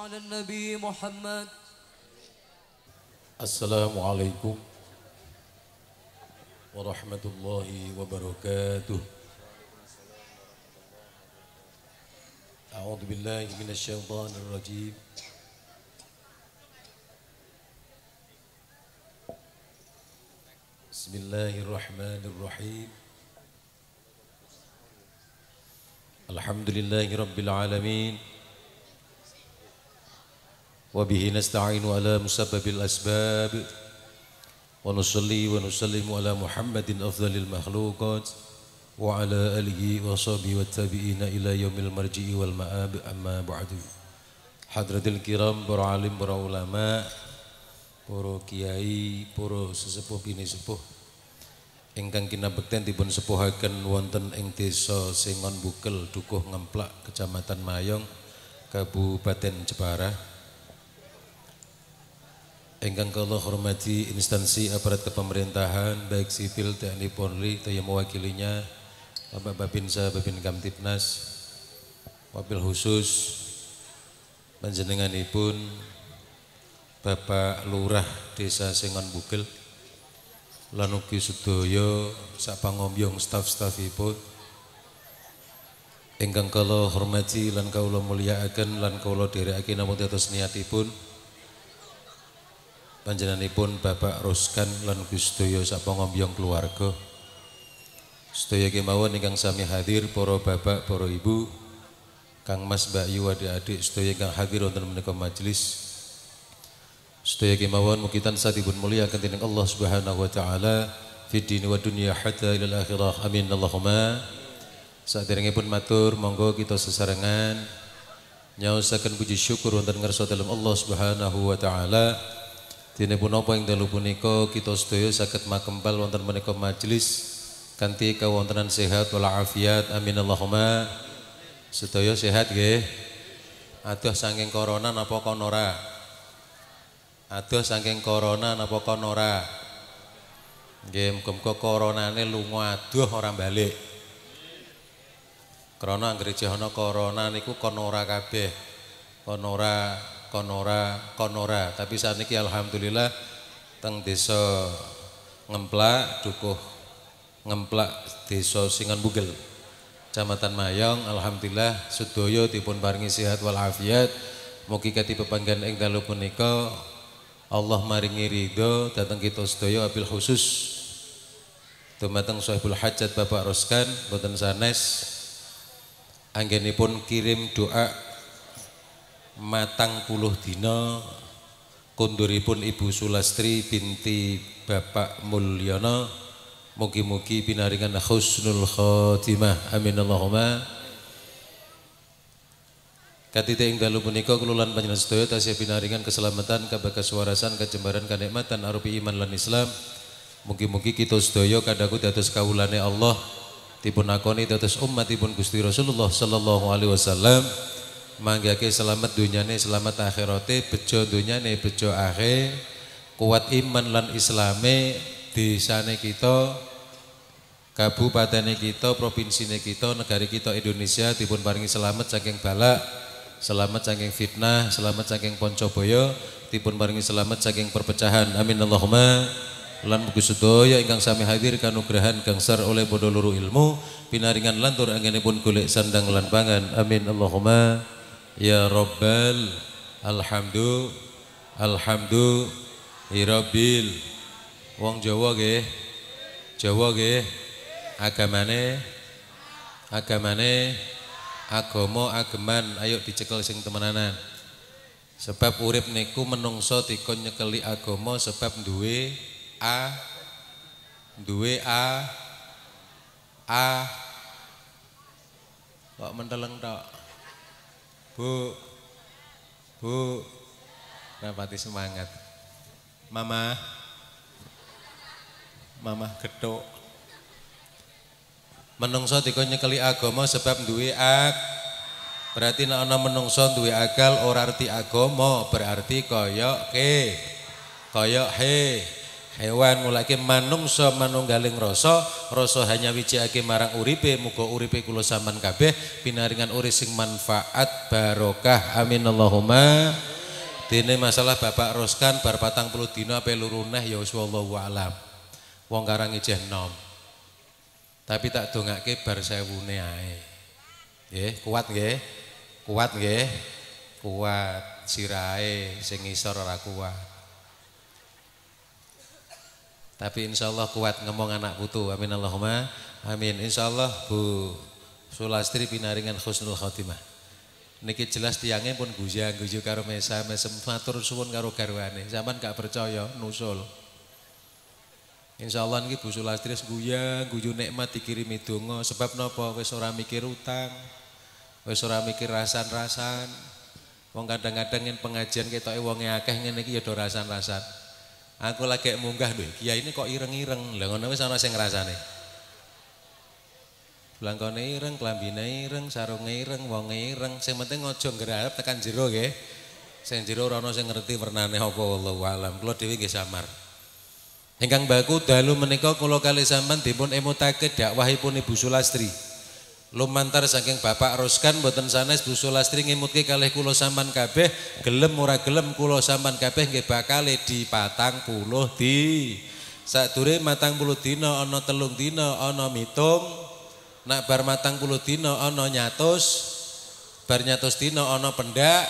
على النبي محمد. السلام عليكم ورحمة الله وبركاته. أعوذ بالله من الشيطان الرجيم. بسم الله الرحمن الرحيم. الحمد لله رب العالمين وبه نستعين على مسبب الأسباب ونصلي ونسلم على محمد أفضل المخلوقات وعلى آله وصحبه والتابعين إلى يوم المرجع والمآب. أما بعد. Hadratil kiram, para alim, para ulama, para kiai, para sesepuh bini sepuh ingkang kinabekten dipun sepuhaken wonten ing desa Sengon Bukel, Dukuh Ngemplak, Kecamatan Mayong, Kabupaten Jepara. Ingkang kula hormati instansi aparat kepemerintahan baik sipil, TNI, Polri, yang mewakilinya, Bapak Babinsa, Babin Kamtibnas, wabil khusus panjenenganipun Bapak Lurah Desa Sengon Bukel lan ugi sedaya sapangombyong staf-stafipun ingkang kula hormati lan kula mulyakaken lan kula dherekaken namung dados niatipun panjenenganipun Bapak Ruskan lan ugi sedaya sapangombyong keluarga. Sedaya kemawon ingkang sami hadir, para bapak, para ibu, Kang Mas, Mbak Yu, adik-adik sedaya ingkang hadir wonten menika majelis. Sedaya kemawon mugi tansah dipun mulyakaken dening Allah Subhanahu wa taala fid dini wa dunya hatta ilal akhirah. Amin Allahumma. Saderengipun matur monggo kita sesarengan nyaosaken puji syukur wonten ngarsa dalem Allah Subhanahu wa taala. Dene punapa ing dalu punika kita sedaya saged makempal wonten menika majelis kanthi kawontenan sehat wal afiat. Amin Allahumma. Sedaya sehat nggih. Adoh saking corona napa kon ora? Adoh saking corona napa kon ora? Nggih, muga-muga coronane lunga adoh ora balik. Krana anggere ana corona niku kon ora kabeh. Kon ora. Tapi saniki alhamdulillah teng desa Ngemplak, Dukuh Ngemplak, desa Sengon Bukel, Kecamatan Mayong, alhamdulillah sedaya dipun paringi sehat wal afiat. Mugi kati pepanggen ing dalu punika Allah maringi ridho datang kita sedaya, wabil khusus dumateng Sahibul Hajat Bapak Ruskan boten sanes anggenipun kirim doa matang puluh dina kunduripun Ibu Sulastri binti Bapak Mulyono. Mugi-mugi pinaringan husnul khotimah. Amin Allahumma. Katite ing dalu punika kula lan panjenengan sedaya tasih pinaringan keselamatan, kabaguswarasan, kajembaran, kanikmatan arupi iman lan Islam. Mugi-mugi kita sedaya kadhaku dados kawulane Allah dipun akoni dados umatipun Gusti Rasulullah sallallahu alaihi wasallam. Manggake selamat dunyane, selamat akhirate, bejo dunyane, bejo akhir, kuat iman lan Islame, desane kita, kabupatene kita, provinsine kita, negari kita Indonesia dipun paringi selamat saking balak, selamat saking fitnah, selamat saking poncobaya, dipun paringi selamat saking perpecahan. Amin Allahumma. Lan mugi sedaya ingkang sami hadir kanugrahan gangsar oleh bodho loro ilmu, pinaringan lantur anggenipun golek sandang lan pangan. Amin Allahumma. Ya Rabbal alhamdu rabbil. Wong Jawa nggih. Jawa nggih. Agamane agama ageman, ayo dicekel sing temenanan. Sebab urip niku menungso dikon nyekeli agama sebab duwe kok menteleng tok. Bu rapati semangat. Mama gethuk. Menungso dikon nyekeli agama sebab duwe berarti nek ana menungso duwe akal ora arti agama, berarti koyok he hewan mulake manungsa manunggaling rasa hanya wijikake marang uripe muga uripe kula sampean kabeh pinaringan urip sing manfaat barokah amin Allahumma. Dene masalah Bapak Roskan bar 40 dina ape luru neh ya wis wallahu alam. Wong karang ijeh nom. Tapi tak dongake bar 1000-ne ae. Nggih, kuat nggih? Kuat nggih? Kuat sirahe sing ngisor ora kuat. Tapi insyaallah kuat ngomong anak putu amin Allahumma amin. Insyaallah Bu Sulastri pinaringan husnul khotimah. Niki jelas tiangnya pun guyu karo mesem matur suwun karo garwane. Sampeyan gak percaya nusul. Insyaallah niki Bu Sulastri guyu nikmat dikirimi donga sebab napa wis ora mikir utang. Wis ora mikir rasan-rasan. Wong kadang-kadang yen pengajian ketoke wonge akeh ngene iki ya do rasan-rasan. Aku lagi munggah lho, kiai ini kok ireng-ireng. Lah ngono wis ana sing ngrasane. Blangkone ireng, klambine ireng, sarunge ireng, wonge ireng. Sing penting aja nggarap tekan jero nggih. Sing jero ora ana sing ngerti wernane apa wallahu alam. Kula dhewe nggih samar. Ingkang baku dalu menika kula kalih sampean dipun emutake dakwahipun Ibu Sulastri. Lumantar saking Bapak Roskan mboten sanes Bu Sulastri ngimutke kalih kula sampean kabeh gelem ora gelem kula sampean kabeh nggih bakal di 40 di sadure 40 dina ana 3 dina ana mitung nak bar 40 dina ana nyatus bar nyatus dina ana pendak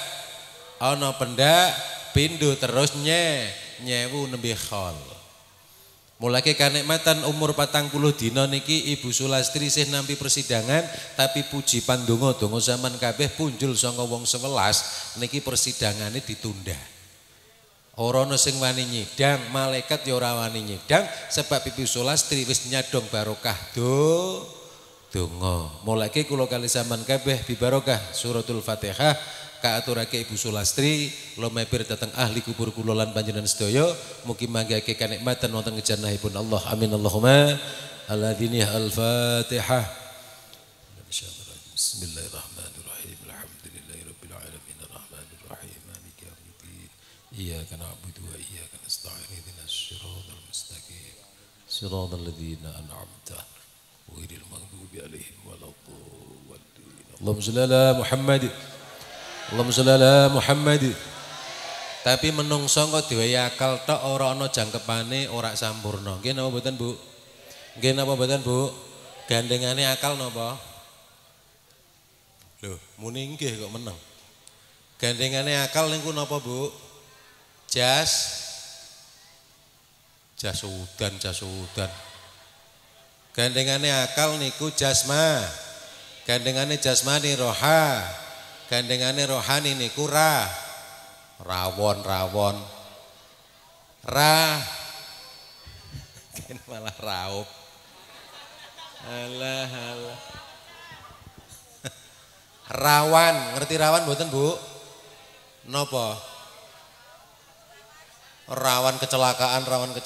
pindho terus nyewu nembe khol. Mulai kanikmatan umur 40 dina niki Ibu Sulastri sih nampi persidangan tapi puji pandonga donga zaman kabeh punjul saka wong 11 niki persidangane ditunda. Ora ana sing wani nyidang, malaikat ya ora wani nyidang sebab Ibu Sulastri wis nyadong barokah donga. Mulai kula kali zaman kabeh bibarokah suratul Fatihah kaaturake Ibu Sulastri lumepir dateng ahli kubur kula lan panjenengan sedaya mugi manggake kanikmatan wonten ngejanahipun Allah amin Allahumma alladini al-Fatihah. Bismillahirrahmanirrahim. Alhamdulillahirabbil alamin arrahmanir rahim maliki yaumiddin. Iyyaka na'budu wa iyyaka nasta'in ihdinas siratal mustaqim siratal ladzina an'amta ghairil maghdubi 'alaihim waladdallin. Allahumma shalli ala Muhammad. Allahumma sholli ala Muhammad. Tapi menungso kok diwehi akal tok ora ana jangkepane ora sampurna. Nggih napa mboten Bu? Nggih napa mboten Bu? Gandengane akal napa? Lho, muni nggih kok meneng. Gandengane akal niku napa Bu? Jas udan. Gandengane akal niku jasma. Gandengane jasmani roha. Gandengane rohani niku rawon kan malah raup alah rawan ngerti rawan mboten Bu napa rawan kecelakaan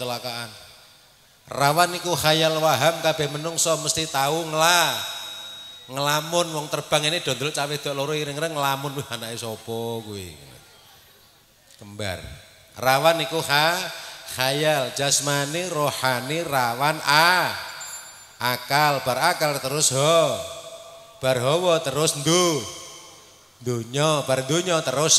rawan niku khayal waham kabeh menungso mesti tahu ngelamun wong terbang ini dondol cawe dok loro ireng-ireng ngelamun wih anake sapa kuwi kembar. Rawan niku khayal jasmani rohani rawan akal barakal terus bar hawa terus dunya bar dunya terus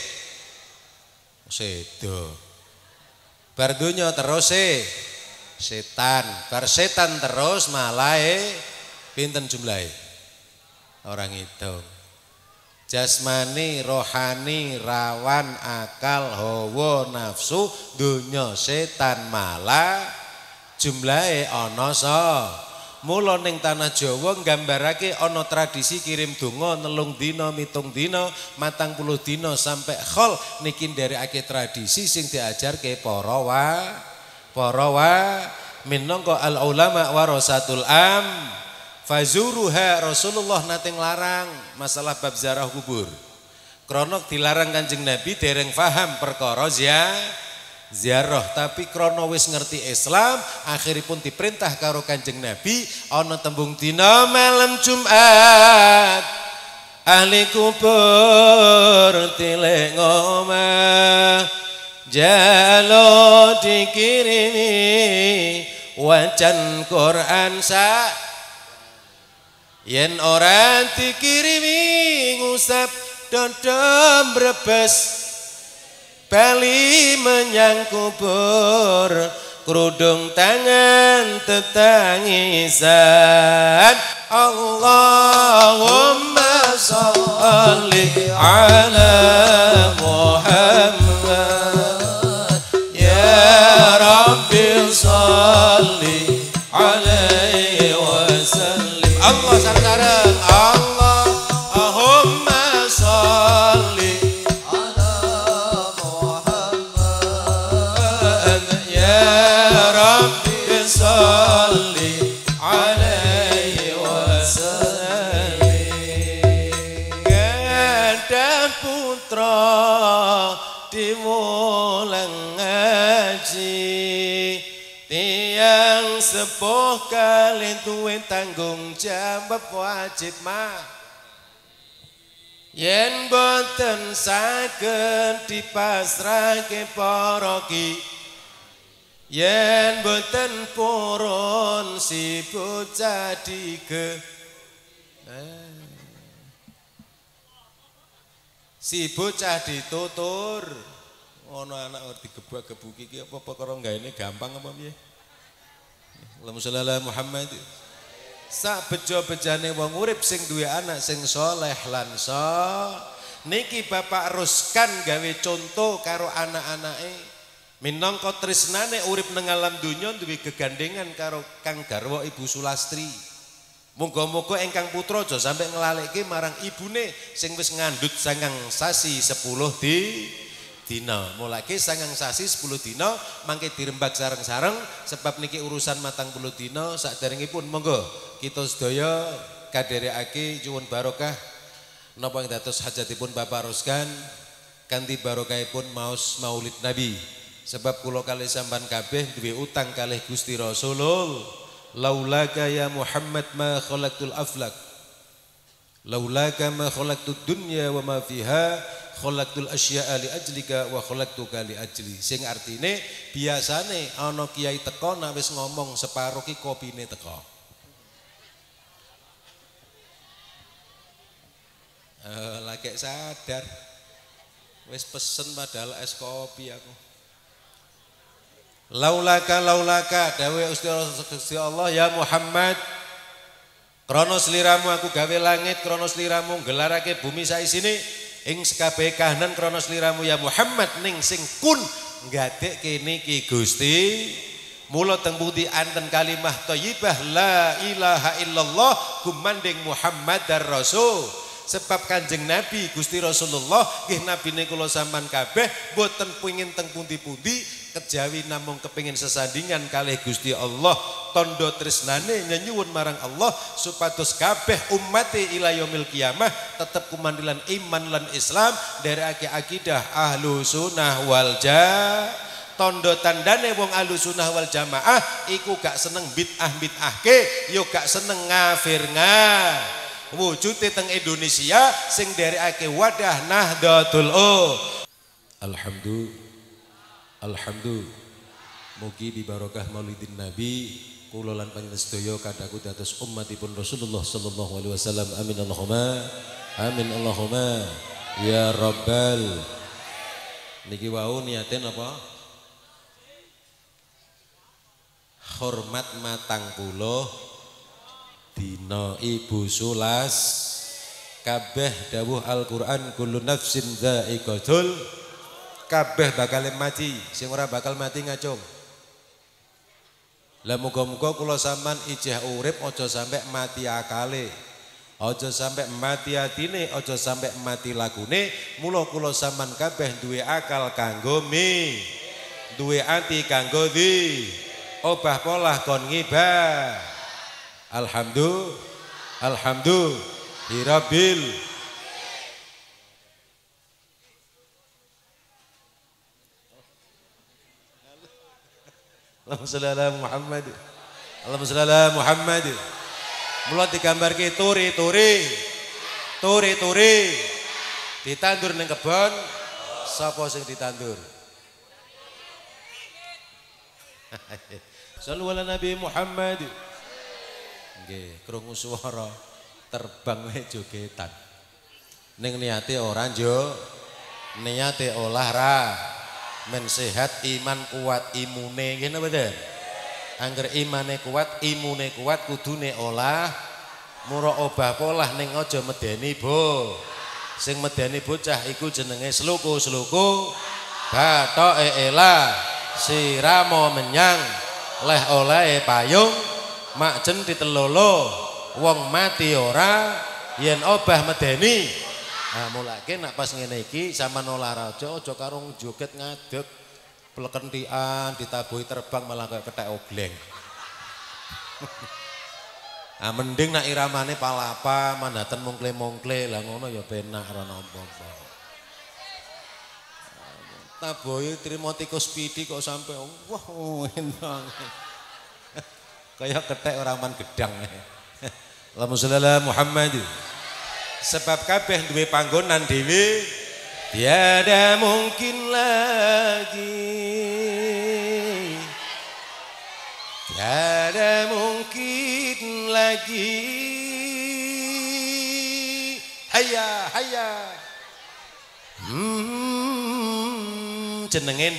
sedo bar dunya terus setan bar setan terus malahe pinten jumlahe orang itu jasmani, rohani, rawan, akal, hawa, nafsu, dunya, setan, mala jumlahe ana mula ning tanah Jawa nggambarake ana tradisi kirim donga 3 dina, 7 dina, 40 dina sampai khol niki nderekake tradisi sing diajarke para minangka al ulama warasatul fazuruha. Rasulullah nate nglarang masalah bab ziarah kubur. Krana dilarang Kanjeng Nabi dereng paham perkara ziarah, tapi krana wis ngerti Islam akhiripun diperintah karo Kanjeng Nabi ana tembung dina malam Jumat ahli kubur tilek ngomah jalo dikirimi wacan Quran sa yen ora dikirimi ngusap dodom brebes bali menyang kubur kerudung tangan tetangisan Allahumma sholli ala Muhammad ya Rabbi sholli alaihi wasallim Allah sareng Allahumma sholli ala Muhammad ya Rabbi sholli alaihi wasallim gadah putra dimulang ngaji tiang sepuh kali duwe tanggung jawab wajib mah yen boten saged dipasrahke para ki yen boten purun si bocah si bocah ditutur ono anak digebak-gebuki iki apa perkara gaene gampang apa piye Allahumma sholli ala Muhammad sak bejo-bejane wong urip sing duwe anak sing saleh lan niki Bapak Ruskan gawe contoh karo anak-anake minangka tresnane urip nang alam donya duwe gegandengan karo Kang Garwa Ibu Sulastri. Muga-muga ingkang putra aja sampe nglalekke marang ibune sing wis ngandhut 9 sasi 10 dina. Mulake 9 sasi 10 dina mangke dirembag sareng-sareng sebab niki urusan 40 dina saderengipun monggo kita sedaya kadherekake nyuwun barokah napa ing dados hajatipun Bapak Ruskan kanthi barokahipun maos Maulid Nabi. Sebab kula kalih sampean kabeh duwe utang kalih Gusti Rasulullah. Laulaka ya Muhammad ma khalaqtul aflak laulaka ma khalaqtud dunya wa ma fiha khalaqtul asya'a li ajlika wa khalaqtuka li ajli sing artine biasane ana kiai teko nek wis ngomong separo ki kopine teko lagi sadar wis pesen padahal es kopi aku laulaka dawe Gusti Allah ya Muhammad krana sliramu aku gawe langit krana sliramu gelarake bumi saisine ing sekabeh kahanan krana sliramu ya Muhammad ning sing kun nggadekke niki Gusti mula teng pundi anten kalimah thayyibah la ilaha illallah gumandeng Muhammadar Rasul sebab Kanjeng Nabi Gusti Rasulullah nggih nabine kula sampean kabeh boten pengin teng pundi-pundi kejawi namung kepingin sesandingan kalih Gusti Allah tondo tresnane nyuwun marang Allah supados kabeh ummate ila yaumil kiamah tetep kumandilan iman lan Islam dereke akidah ahlu sunnah wal jamaah tondo tandane wong ahlu sunnah wal jamaah iku gak seneng bid'ahke yo gak seneng wujude teng Indonesia sing derekake wadah Nahdlatul Alhamdulillah mugi bibarokah Maulidin Nabi kula lan panjenengan sedaya kadhaku dados umatipun Rasulullah sallallahu alaihi wasallam amin Allahumma ya rabbal niki wau niaten apa hormat matang puluh dina Ibu Sulas kabeh dawuh Al-Qur'an kullu nafsin dha'iqatul kabeh bakal mati sing ora bakal mati ngacung lah muga-muga kula sampean ijeh urip aja sampe mati akale aja sampe mati atine aja sampe mati lagune mula kula sampean kabeh duwe akal kanggo duwe ati kanggo obah polah kon ngibah alhamdulillahirabbil Allahumma sholli ala Muhammad Allahumma sholli ala Muhammad mula digambarke turi ditandur ning kebon sapa sing ditandur Shallu ala Nabi Muhammad. Nggih, krungu swara terbang wae jogetan. Ning niate ora njo, niate men sehat, iman kuat, imune ngene mboten. Angger imane kuat, imune kuat kudune olah muraobah polah ning aja medeni sing medeni bocah iku jenenge sluku bathoke elah siramo menyang leh olehe payung makjen ditelolo wong mati ora yen obah medeni. Nah mulake nak pas ngene iki sampean olahraga aja karo joget ngadeg plekentian ditabuhi terbang malah kaya kethek obleng. Ah mending nak iramane palapa mandaten mungkle-mungkle lah ngono ya penak ora napa-napa. Tabuhi Trimotikus Pidi kok sampe wah enak. Kaya kethek ora man gedang. Allahumma sholli ala Muhammad. Sebab kabeh duwe panggonan dhewe tiada mungkin lagi, tiada mungkin lagi. Hayya hayya. Jenenge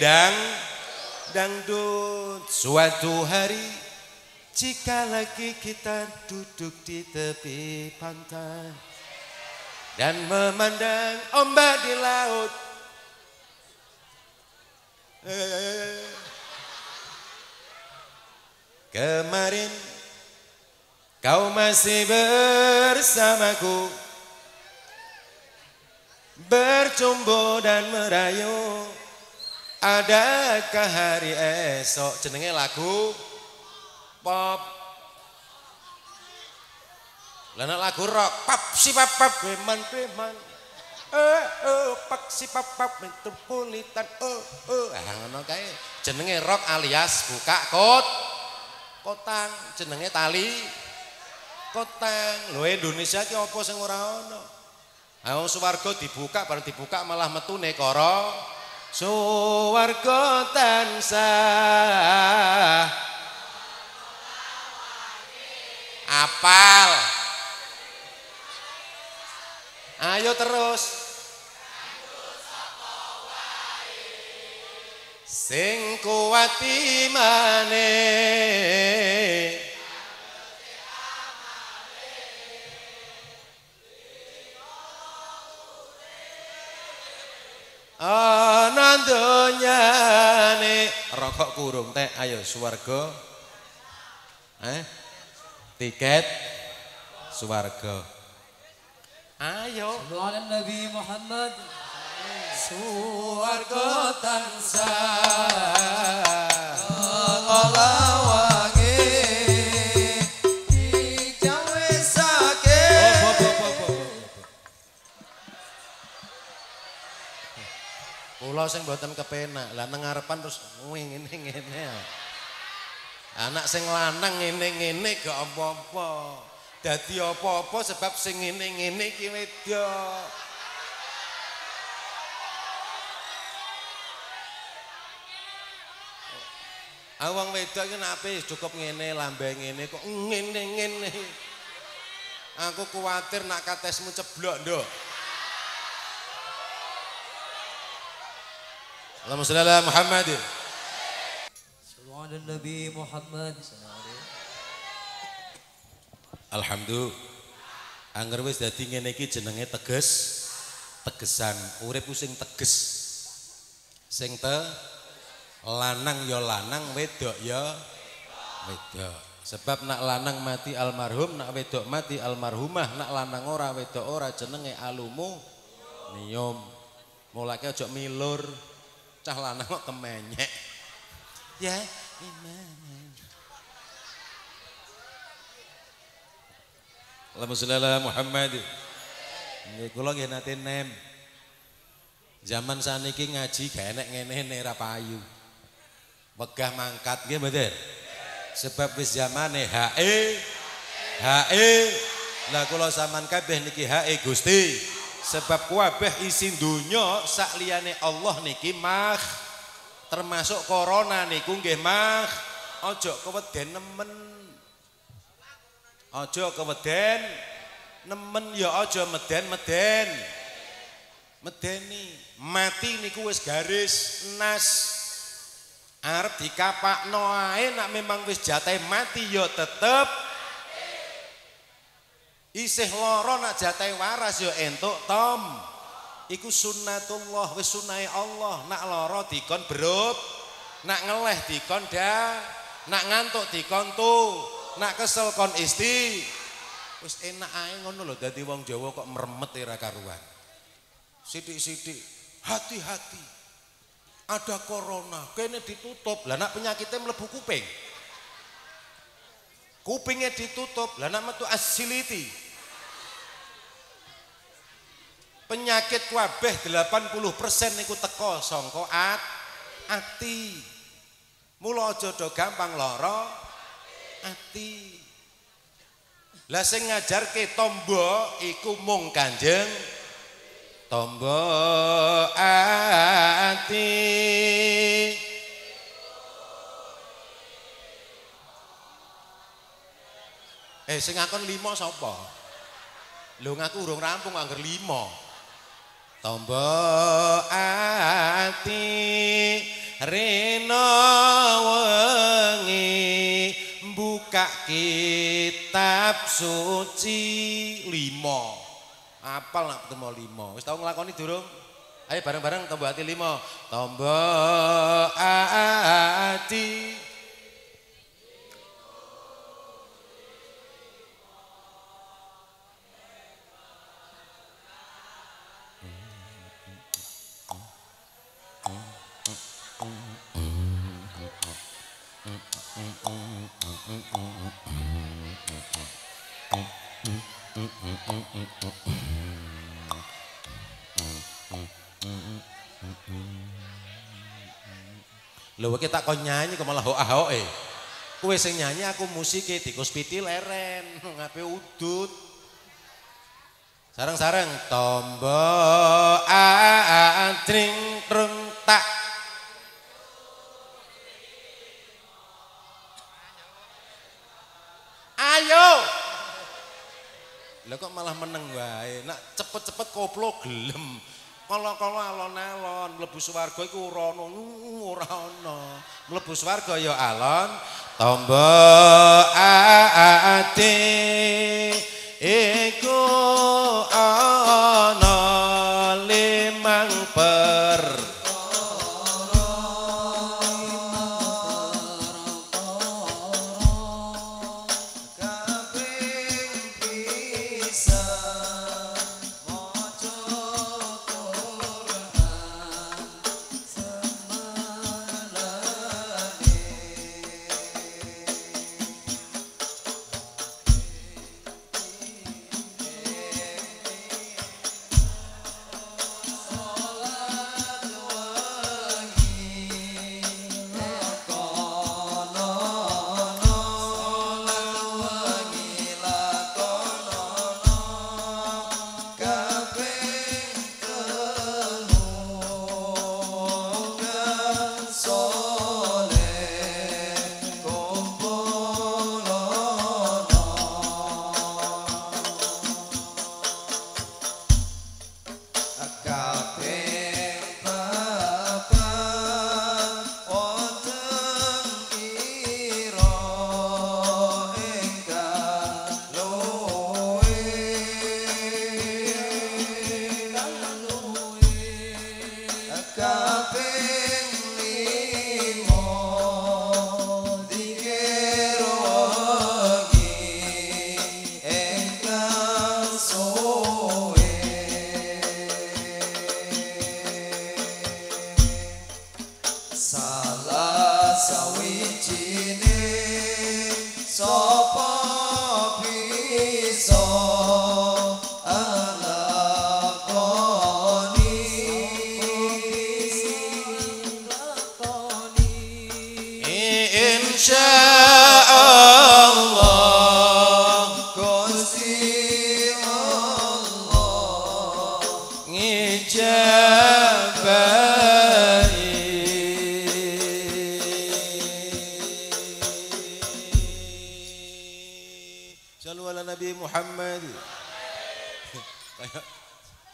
dangdut. Suatu hari jika lagi kita duduk di tepi pantai dan memandang ombak di laut, kemarin kau masih bersamaku, bercumbu dan merayu. Adakah hari esok? Jenenge lagu pop. Lana lagu rock, pap si pap preman pak si pap metropolitan ngono kae jenenge rock alias buka kotang jenenge tali kotang. Lho Indonesia ki apa sing ora ono? Ha swarga dibuka bareng dibuka malah metune kara swarga tansah apal. Ayo terus. Sing kuat imane ana donyane rokok kurung teh. Ayo swarga tiket swarga. Ayo Sallallahu Nabi Muhammad. Swarga tansah ngolawange dijawesake. Kula sing mboten kepenak. Lah nang ngarepan terus ngene-ngene. Anak sing lanang ngene-ngene gak apa-apa. Dadi apa-apa sebab sing ngene-ngene iki wedok. Awang wedok iki nape cukup ngene lambe ngene kok ngene-ngene. Aku kuwatir nak katesmu ceblok, Nduk. Allahumma sholli ala Muhammad. Sallallahu ala Nabi Muhammad. Alhamdulillah. Angger wis dadi ngene iki jenenge tegesan. Urip sing teges. Sing lanang ya lanang, wedok ya wedok. Sebab nak lanang mati almarhum, nak wedok mati almarhumah, nak lanang ora wedok ora jenenge aluminium. Mulake aja milur. Cah lanang kok kemenyek. Ya, iman. Allahumma sholli ala Muhammad. Nggih kula nggih nate nem. Zaman saniki ngaji gak enek ngene ra payu. Wegah mangkat nggih mboten? Sebab wis zamane hae. Lah kula sampean kabeh niki hae Gusti. Sebab kabeh isi donya sak liyane Allah niki termasuk corona niku nggih Mah. Aja keweden nemen. Aja keweden nemen ya aja meden-meden. Medeni, mati niku wis garis nas. Arep dikapakno ae nek memang wis jatahe mati ya tetep isih lara nek jatahe waras ya entuk tom. Iku sunnatullah, wis sunahe Allah. Nak lara dikon berut, nak ngeleh dikon dah, nak ngantuk dikon tu, nak kesel kon isti. Wis enak ae ngono lho, dadi wong Jawa kok meremet ora karuan. Sithik-sithik, hati-hati. Ada corona, kene ditutup. Lah nak penyakitnya mlebu kuping. Kupingnya ditutup, lah nak metu asiliti. Penyakit kabeh 80% niku teko sangka ati. Mula aja do gampang lara ati. Lah sing ngajarke tombo iku mung Kanjeng tombo ati. Sing ngakon 5 sapa? Lho ngaku urung rampung angger 5. Tombo ati rena wengi buka kitab suci 5. Apal nak ketemu 5. Wis tau nglakoni durung? Ayo bareng-bareng tombo ati 5. Tombo ati lho kita kok nyanyi kok malah hoak-hoake. Kowe sing nyanyi aku musike tikus piti leren, ngape udut. Sareng-sareng tombo antring trung tak. Ayo. Lah kok malah meneng wae. Nak cepet-cepet koplo gelem. Kala-kala alon-alon mlebu swarga iku ora ana. Mlebu swarga ya alon tombo ati iku ana 5 per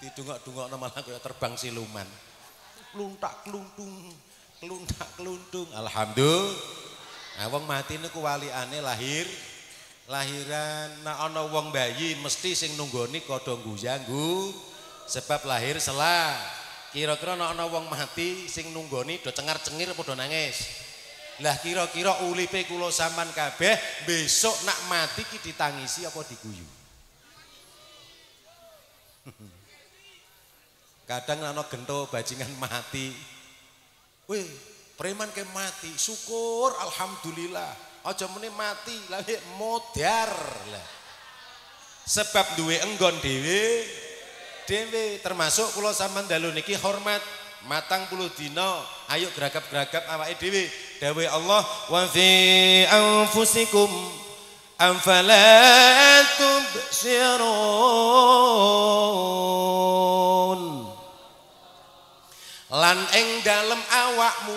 didungok-dungokno malah kaya terbang siluman. Kluntak kluntung, kluntak kluntung. Alhamdulillah. Wong mati niku walikane lahiran. Nek ana wong bayi mesti sing nunggoni padha guyanggu sebab lahir sela. Kira-kira nek ana wong mati sing nunggoni do cengar-cengir padha nangis. Lah kira-kira uripe kula sampean kabeh besok nak mati ki ditangisi apa diguyu? Kadang ana gento bajingan mati. Weh, preman ke mati, syukur alhamdulillah. Aja muni mati, lah modar lah. Sebab duwe enggon dhewe termasuk kula sampean dalu niki hormat matang puluh dina. Ayo geragap-geragap awake dhewe. Dawuh Allah wa fi anfusikum afala tubsirun. Lan ing dalem awakmu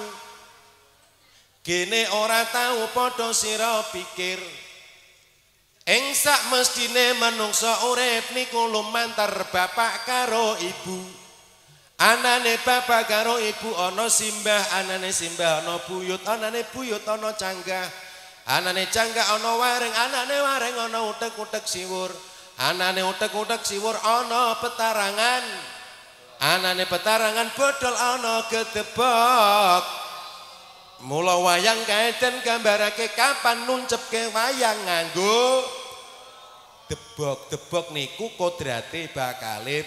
kene ora tau padha sira pikir ing sak mestine manungsa urip niku lumantar bapak karo ibu. Anane bapak karo ibu ana simbah, anane simbah ana buyut, anane buyut ana canggah, anane canggah ana waring, anane waring ana utek-utek siwur, anane utek-utek siwur ana petarangan, anane petarangan bodol ana gedebok. Mula wayang kaeten gambarake kapan nuncepke wayang nganggo debok-debok niku kodrate bakale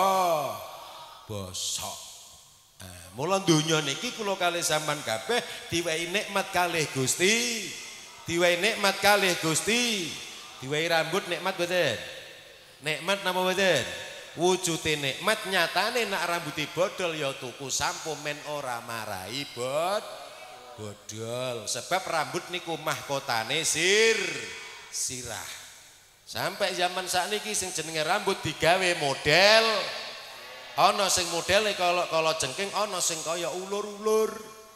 bosok. Mula donya niki kula kalih sampean kabeh diwehi nikmat kalih Gusti. Diwehi nikmat kalih Gusti. Diwehi rambut nikmat mboten? Nikmat napa mboten? Wujude nikmat nyatane nak rambuté bodol ya tuku sampo men ora marahi bodol. Sebab rambut niku mahkotane sirah. Sampai zaman sakniki sing jenenge rambut digawe model. Ana sing modele kala jengking, ana sing kaya ulur-ulur.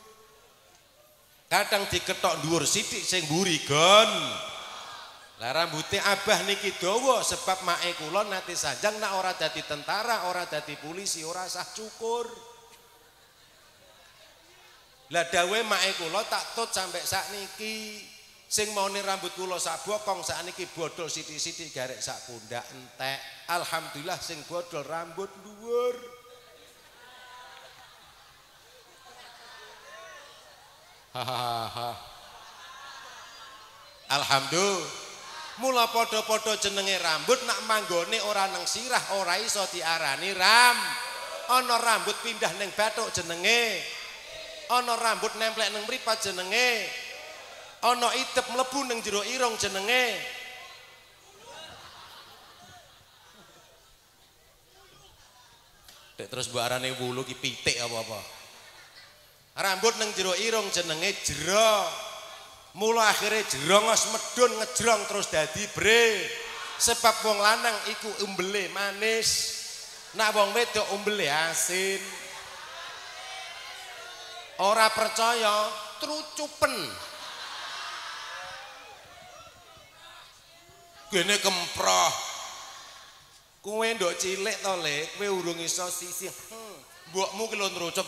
Kadang diketok dhuwur sithik sing mburi gon. Lah rambuté abah niki dawa sebab make kula nate sanjang nek ora dadi tentara, ora dadi polisi, ora sah cukur. Lah dawuhe make kula tak tut sampai sakniki. Sing maune rambut kula sak bokong sakniki bodol sithik-sithik garek sak pundak entek. Alhamdulillah sing bodol rambut dhuwur. Hahaha. Alhamdulillah. Mula padha-padha jenenge rambut nak manggone ora nang sirah ora iso diarani Ana rambut pindah ning bathuk jenenge. Ana rambut nemplek ning mripat jenenge. Ana itep mlebu ning jero irung jenenge. Dek terus mbok arane wulu ki pitik apa-apa. Rambut ning jero irung jenenge jero. Mula akhire jerongos medun ngejrong terus dadi bre. Sebab wong lanang iku umbele manis. Nak wong wedok umbele asin. Ora percaya trucupen. Gene kemproh. Kowe ndok cilik to, Lek, kowe urung iso sisih. Mbokmu ki lho nrucup.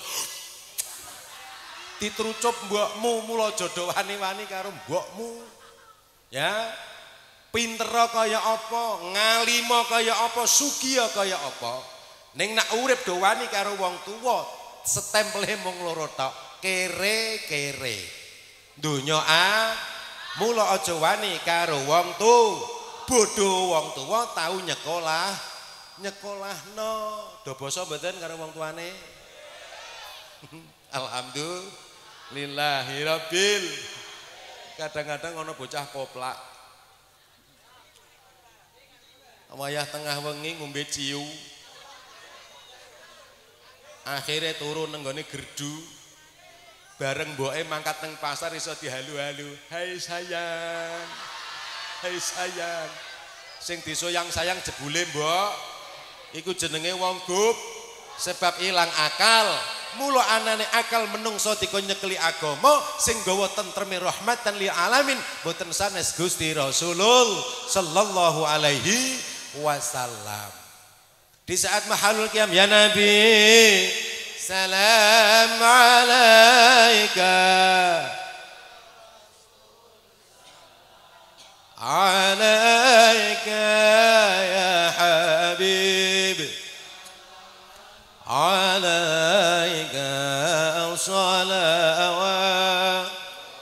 Ditrucup mbokmu mula jodoh wani-wani karo mbokmu. Ya. Pintera kaya apa, ngalima kaya apa, sugih kaya apa. Ning nak urip do wani karo wong tuwa, stempele mung loro tok, kere-kere. Donya mula aja wani karo wong tuwa. Bodoh wong tua tahu nyekolahno do basa mboten karo wong tuane. Alhamdulillahirabbil. Kadang-kadang ana bocah koplak wayah tengah wengi ngombe ciu, akhirnya turun nenggone gerdu bareng mboke mangkat teng pasar iso dihalu-halu. Hai sayang, hai sayang, sing disayang-sayang jebule mbok iku jenenge wong gup sebab ilang akal. Mula anane akal menungso dikon nyekeli agama sing gawa tentreme rahmatan lil alamin boten sanes Gusti Rasulullah sallallahu alaihi wasallam. Di saat mahalul qiyam ya Nabi salam alaika alaika ya habib alaika salawat.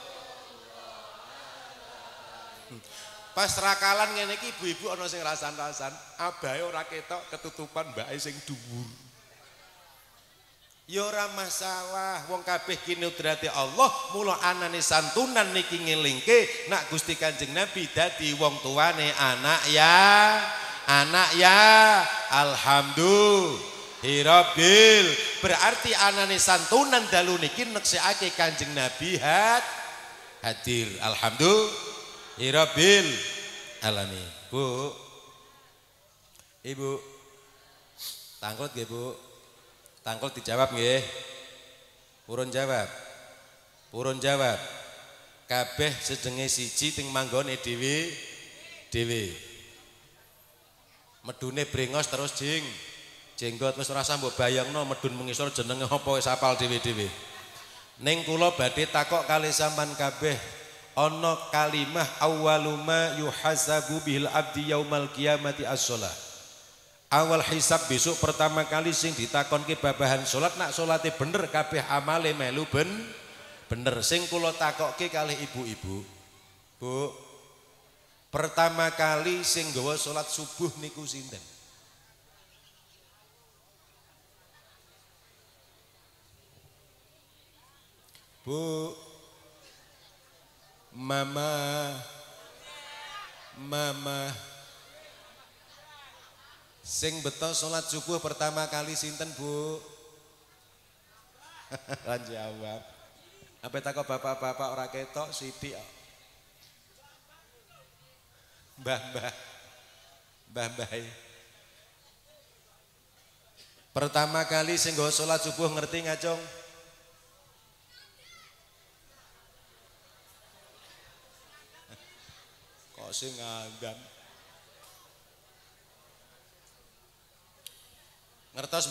Pas rakalan ngene iki ibu-ibu ana sing rasan-rasan, abahe ora ketok ketutupan mbake sing dhuwur. Ya ora masalah, wong kabeh ki nudrate Allah, mula anane santunan niki ngelingke nak Gusti Kanjeng Nabi dadi wong tuane anak ya alhamdulillah. Berarti anane santunan dalu niki neksekake Kanjeng Nabi hadir. Alhamdulillah alamin. Bu, Ibu, tangkut nggih Bu? Tangkut dijawab nggih? Purun jawab. Kabeh sedenge siji ting manggone dhewe. Medune brengos terus jenggot wis ora usah mbok bayangno medun mengisor jenenge apa wis hafal dhewe-dhewe. Ning kula badhe takok kalih sampean kabeh. Ono kalimah awwaluma yuhasabu bihil abdi yaumal qiyamati as-shalah. Awal hisab besok pertama kali sing ditakonke babahan salat nak salate bener kabeh amale melu bener. Sing kula takokke kalih ibu-ibu. Bu, pertama kali sing nggawa salat subuh niku sinten? Bu, Mama sing beto salat subuh pertama kali sinten Bu? Lan jawab. Apa takok bapak-bapak ora ketok sithik kok. Mbah. Pertama kali sing nggawa salat subuh ngerti ngacung? Sing ngandam. Ngertos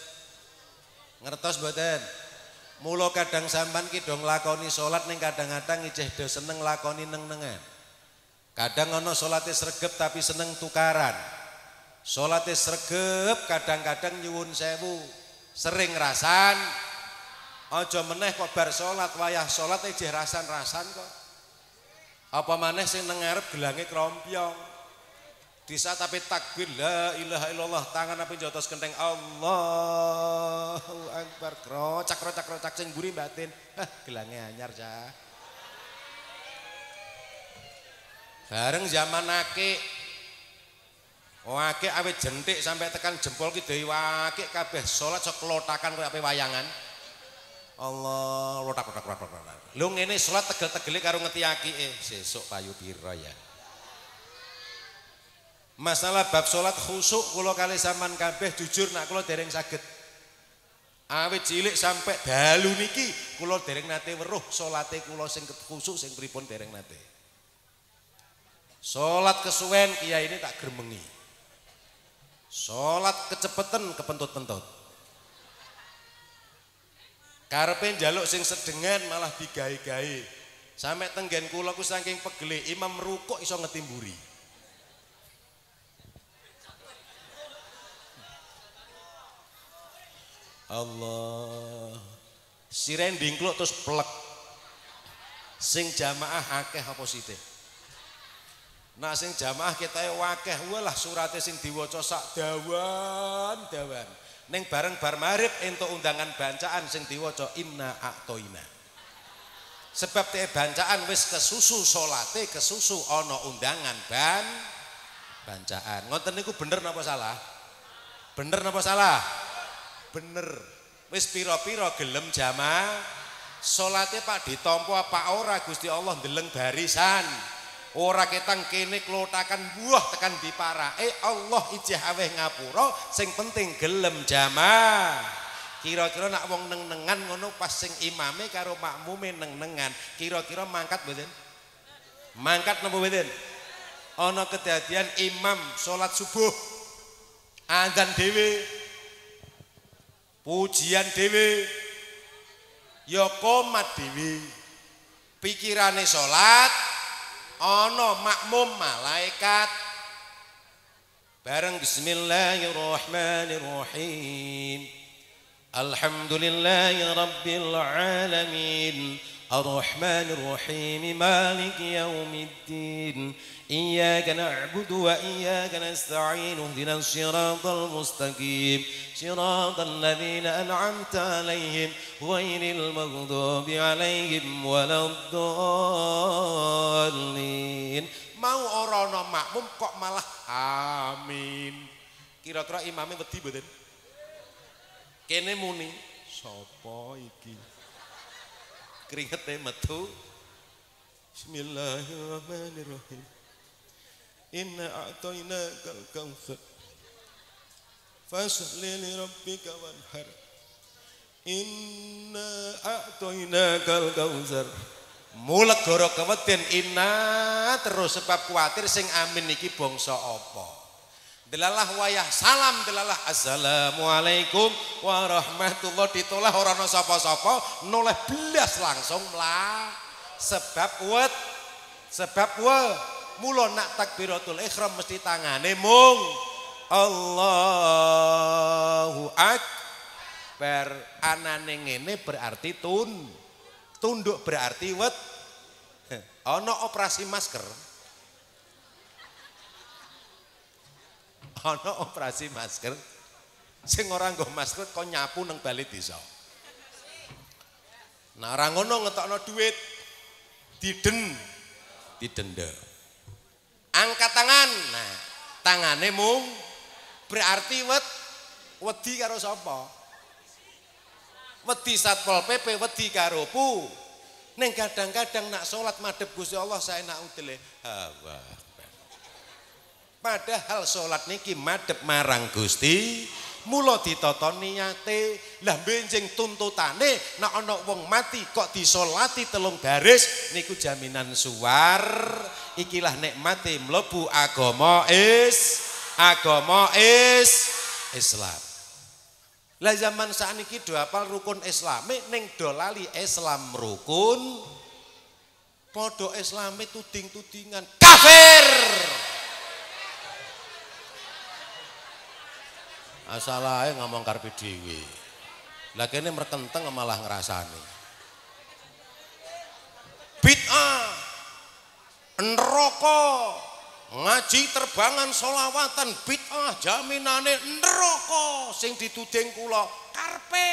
mboten? Mula kadang sampean ki do nglakoni salat ning kadang-kadang ijeh do seneng lakoni neng-nengan. Kadang ana salate sregep tapi seneng tukaran. Salate sregep kadang-kadang nyuwun sewu, sering rasan. Aja meneh kok bar salat wayah salat ijeh rasan-rasan kok. Apa maneh sing nang ngarep gelange krompyong. Di saat ape takbir la ilaha illallah tangan ape njotos kenteng Allahu akbar krocak sing mburi batin. Gelange anyar cah. Bareng zaman akik. Akik awet jentik sampai tekan jempol ki dhewe akik kabeh salat sok klotakan koyo ape wayangan. Allah lotak. Lu ngene salat tegel-tegele karo ngeti akike sesuk payu pira ya. Masalah bab salat khusuk kula kalih sampean kabeh jujur nak kula dereng saged. Awit cilik sampai dalu niki kula dereng nate weruh salate kula sing khusuk sing pripun dereng nate. Salat kesuwen kiai ini tak gremengi. Salat kecepeten kepentut-pentut. Karepe njaluk sing sedengan malah digawe-gawe. Sampai tenggen kula ku saking pegele imam rukuk iso ngetimburi. Allah. Siren dingkluk terus plek. Sing jamaah akeh apa sithik? Nah sing jamaah ketae wakeh walah surate sing diwaca sak dawan. Neng bareng bar maghrib entuk undangan bancaan sing diwaca inna a'toina. Sebab teh bancaan wis kesusu salate, kesusu ana undangan bancaan. Ngoten niku bener napa salah? Bener napa salah? Bener. Wis pira-pira gelem jamaah salate Pak ditampa apa ora Gusti Allah ndeleng barisan. Ora ketang kene klotakan buah tekan diparake Allah ijeh aweh ngapura sing penting gelem jamaah. Kira-kira nak wong neng-nengan ngono pas sing imame karo makmume neng-nengan kira-kira mangkat mboten? Mangkat napa mboten? Ana kedadian imam salat subuh Adzan dhewe. Pujian dhewe. Ya qomat dhewe. Pikirane salat ana makmum malaikat. Bareng bismillahirrahmanirrahim. Alhamdulillahi rabbil alamin. Ar-Rahmanir-Rahim. Maliki yaumiddin. Iyyaka na'budu wa iyyaka nasta'in. Ihdinas siratal mustaqim. Siratal ladzina an'amta 'alaihim ghairil maghdubi 'alaihim waladdallin. Mau ora ana makmum kok malah amin. Kira-kira imame wedi mboten? Kene muni, sapa iki? Keringete metu. Bismillahirrahmanirrahim. Inna a'tainakal kautsar. Fasholli li rabbika wanhar. Inna a'tainakal kautsar. Mulek goro keweden inna terus sebab kuatir sing amin iki bangsa apa. Delalah wayah salam, delalah assalamualaikum warahmatullahi ditoleh ora ana sapa-sapa noleh blas langsung lah. Sebab mula nak takbiratul ihram mesti tangane mung Allahu akbar. Anane ngene berarti tunduk berarti wet. Ana operasi masker. Ana operasi masker sing ora nggo masker kok nyapu nang bali desa. Nah ora ngono ngetokno dhuwit didenda. Angkat tangan. Nah, tangane mung berarti wedi karo sapa? Wedi Satpol PP, wedi karo pu. Ning kadang-kadang nak salat madhep Gusti Allah saenak udele. Padahal salat niki madhep marang Gusti, mula ditata niyate. Lah benjing tuntutane nek ana wong mati kok disolati 3 baris niku jaminan suwar. Ikilah nikmate mlebu agama Islam. Lah zaman sakniki do hafal rukun Islame ning do lali Islam rukun. Padha Islame tuding-tudingan kafir. Asalahe ngomong karepe dhewe. Lah kene merkenteng malah ngrasani. Bid'ah. Neraka. Ngaji terbangan solawatan bid'ah jaminane neraka sing dituding kula karepe.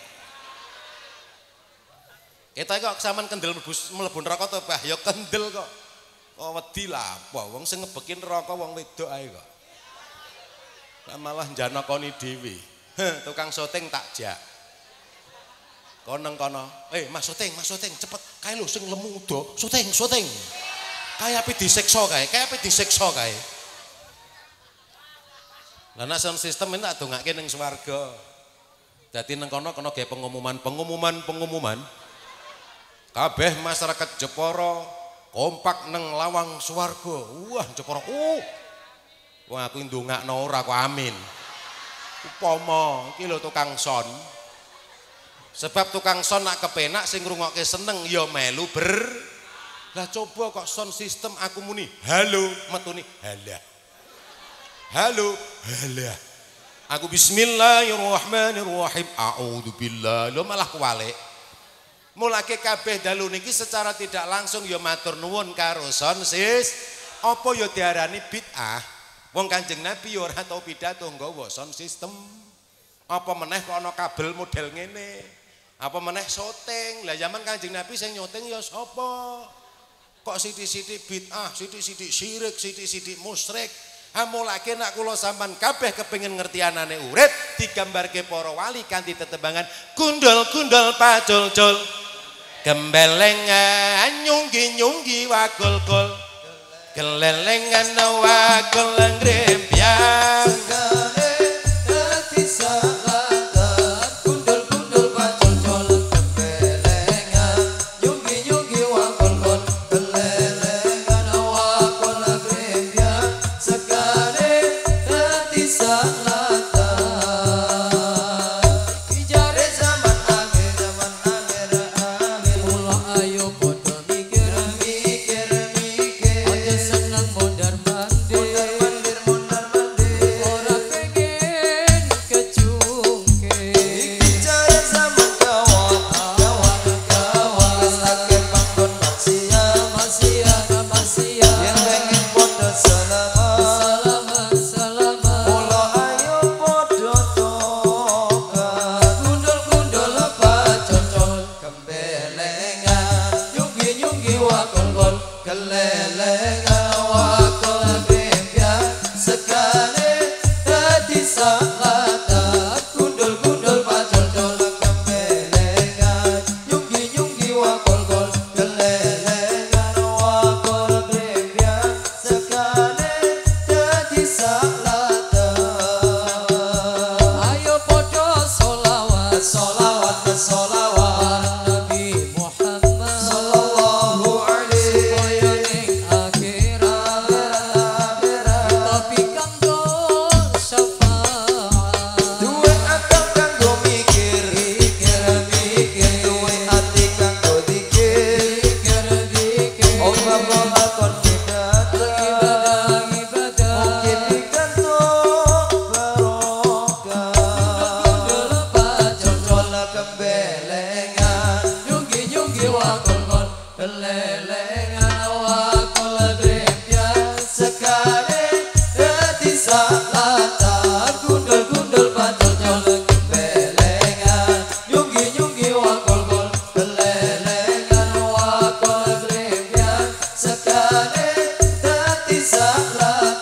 Kita kok sampean kendel mlebu neraka to, Bah? Ya kendel kok. Kok wedi lah apa wong sing ngebekin neraka wong wedok ae kok. Malah njanakoni dhewe. Tukang syuting tak jak. Koneng kono. Mas syuting cepet. Kae lho sing lemu udo. Syuting. Kayak api disiksa kae. Lah nek sound system ini tak dongake ning swarga. Dadi nang kono gawe pengumuman. Kabeh masyarakat Jepara kompak nang lawang swarga. Wah, Jepara. Wong aku ndongakno ora kok amin. Upama iki lho tukang son. Sebab tukang son nak kepenak sing ngrungokke seneng ya melu Lah coba kok sound system aku muni halo metuni halah. Halo halah. Aku bismillahirrahmanirrahim. A'udzubillah. Lho malah kuwalik. Mulake kabeh dalu niki secara tidak langsung ya matur nuwun karo sound system. Apa ya diarani bid'ah? Wong Kanjeng Nabi ya ora tau pidato nggawa sound system. Apa meneh kok ana kabel model ngene. Apa meneh syuting. Lah zaman Kanjeng Nabi sing nyuting ya sapa? Kok sithik-sithik bid'ah, sithik-sithik syirik, sithik-sithik musyrik. Mulake nak kula sampean kabeh kepengin ngerti anane urip digambarke para wali kanthi tetembangan gundul-gundul pacul-cul. Gembelengan nyunggi-nyunggi wakul-kul. Kelelengan wakul ngrembyang. Sekali hati salah kelelengan nyunggi nyunggi wakol kol kelelengan wakol grempian sekali dadi salatan gundul gundul pacul nyolong kebelengan nyunggi nyunggi wakol kol kelelengan wakol grempian sekali dadi salatan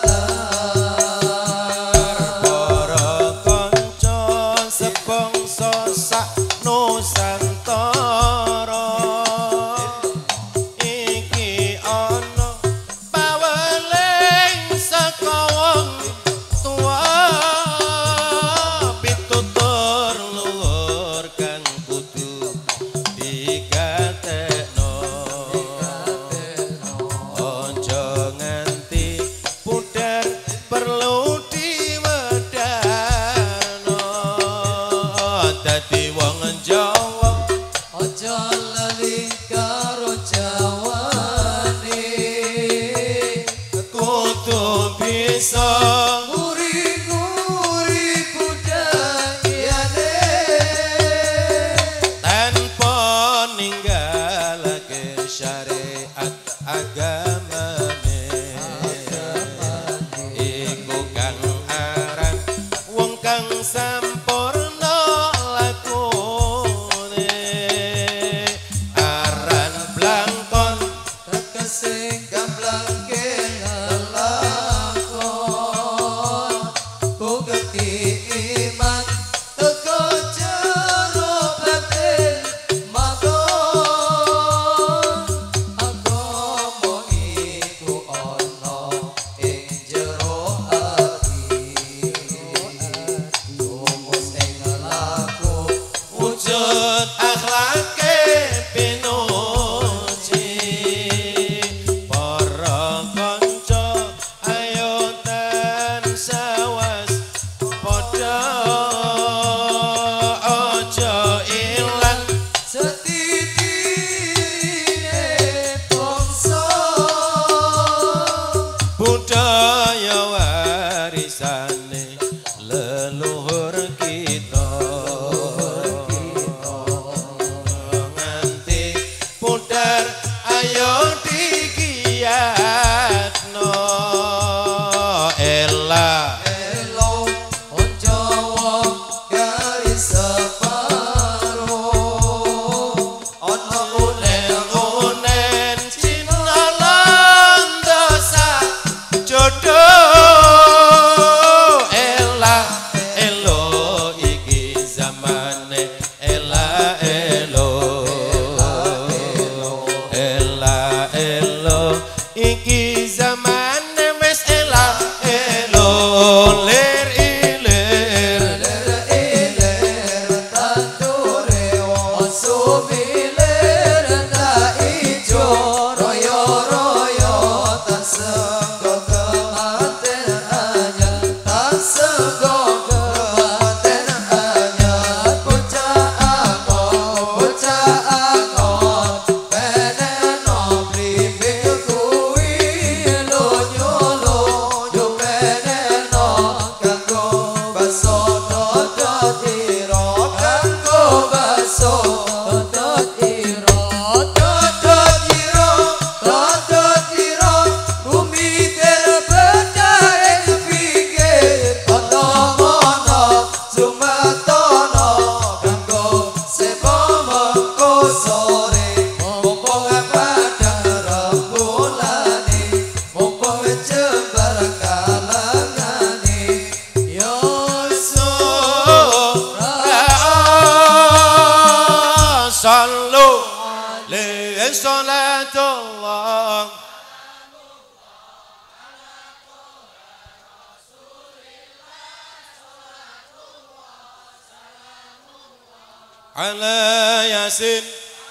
ala yasin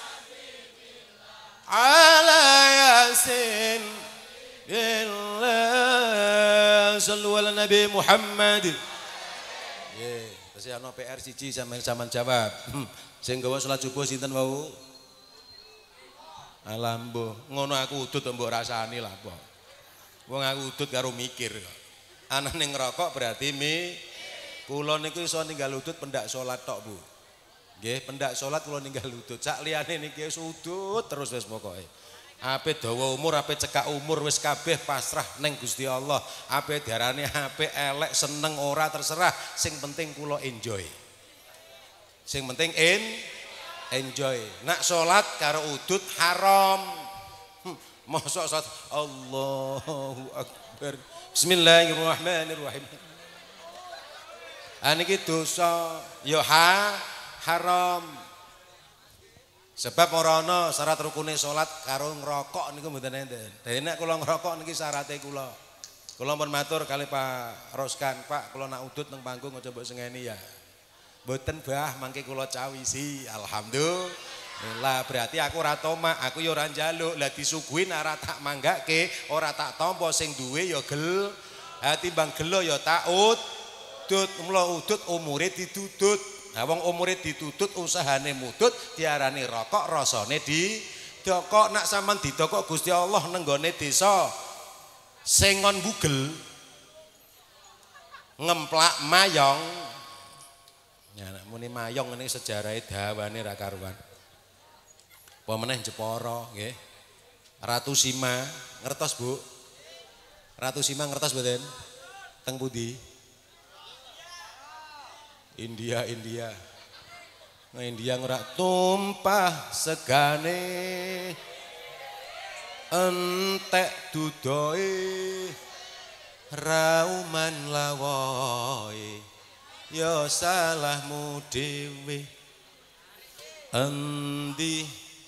ala yasin sallu ala nabi Muhammad. Nggih, tesih ana PR siji sampeyan jawab. Sing gawa salat subuh sinten wau? Alambo, ngono aku udut mbok rasani lah apa. Wong aku udut karo mikir kok. Anane ngerokok berarti kula niku iso ninggal udut pendak salat tok, Bu. Nggih, pendak salat kula ninggal udut. Sak liyane niki wis udut terus wis pokoke. Ape dawa umur, ape cekak umur wis kabeh pasrah ning Gusti Allah. Ape diarani ape elek seneng ora terserah, sing penting kula enjoy. Sing penting enjoy. Nak salat karo udut haram. Mosok salat Allahu Akbar. Bismillahirrahmanirrahim. Niki dosa ya haram. Sebab ora ana syarat rukune salat karo ngrokok niku mboten enten. Dene nek kula ngrokok niki syarate kula. Kula pun matur kali Pak Roskan, Pak kula nak udut nang panggung aja mbok sengeni ya. Mboten bah mangke kula cawisi. Alhamdulillah berarti aku ora tomak, aku ya ora njaluk. Lah disuguhi ora tak manggake, ora tak tampa sing duwe ya gel. Timbang gelo ya tak udut. Mula udut umure ditutut. Nah wong umure ditutut usahane mudut diarani rokok rasane didokok. Nak sampean didokok Gusti Allah nenggone desa sengon bugel ngemplak mayong. Ya nek muni mayong ini sejarahe dawane ra karuan. Apa meneh Jepara nggih. Ratu Sima ngertos Bu? Ratu Sima ngertos mboten? Teng pundi? India. Nah India ngerak tumpah segane entek dudoe rauman lawoe ya salahmu dhewe endi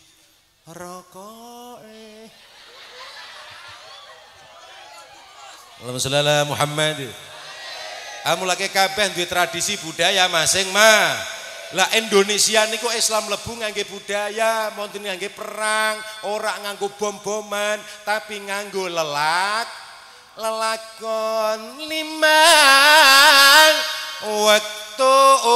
rokoke. Allahumma shalli ala Muhammad. Mulake kabeh duwe tradisi budaya masing-masing. Lah Indonesia niku Islam lebu ngangge budaya, monten ngangge perang, ora nganggo bom-boman, tapi nganggo lelakon limang wektu.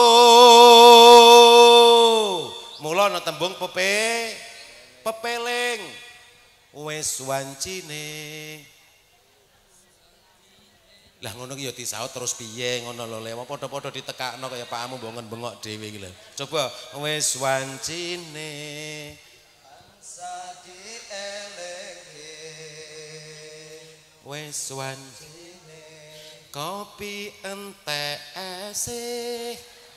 Mula ana tembung pepeling. Wis wancine. Lah ngono ki ya disaut terus piye ngono lho lewa padha-padha ditekakno kaya pakmu mbok bengok dhewe iki lho. Coba wis wancine sadi elenge wis wancine kopi entek esih.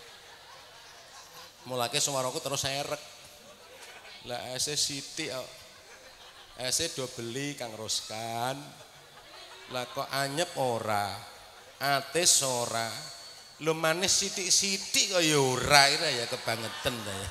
Mulake suaraku terus serek. Lah esih sithik kok. Esih do beli Kang Roskan. Lah kok anyep ora, atis ora, lu manis sitik-sitik kok ya ora, ya kebangetan ya.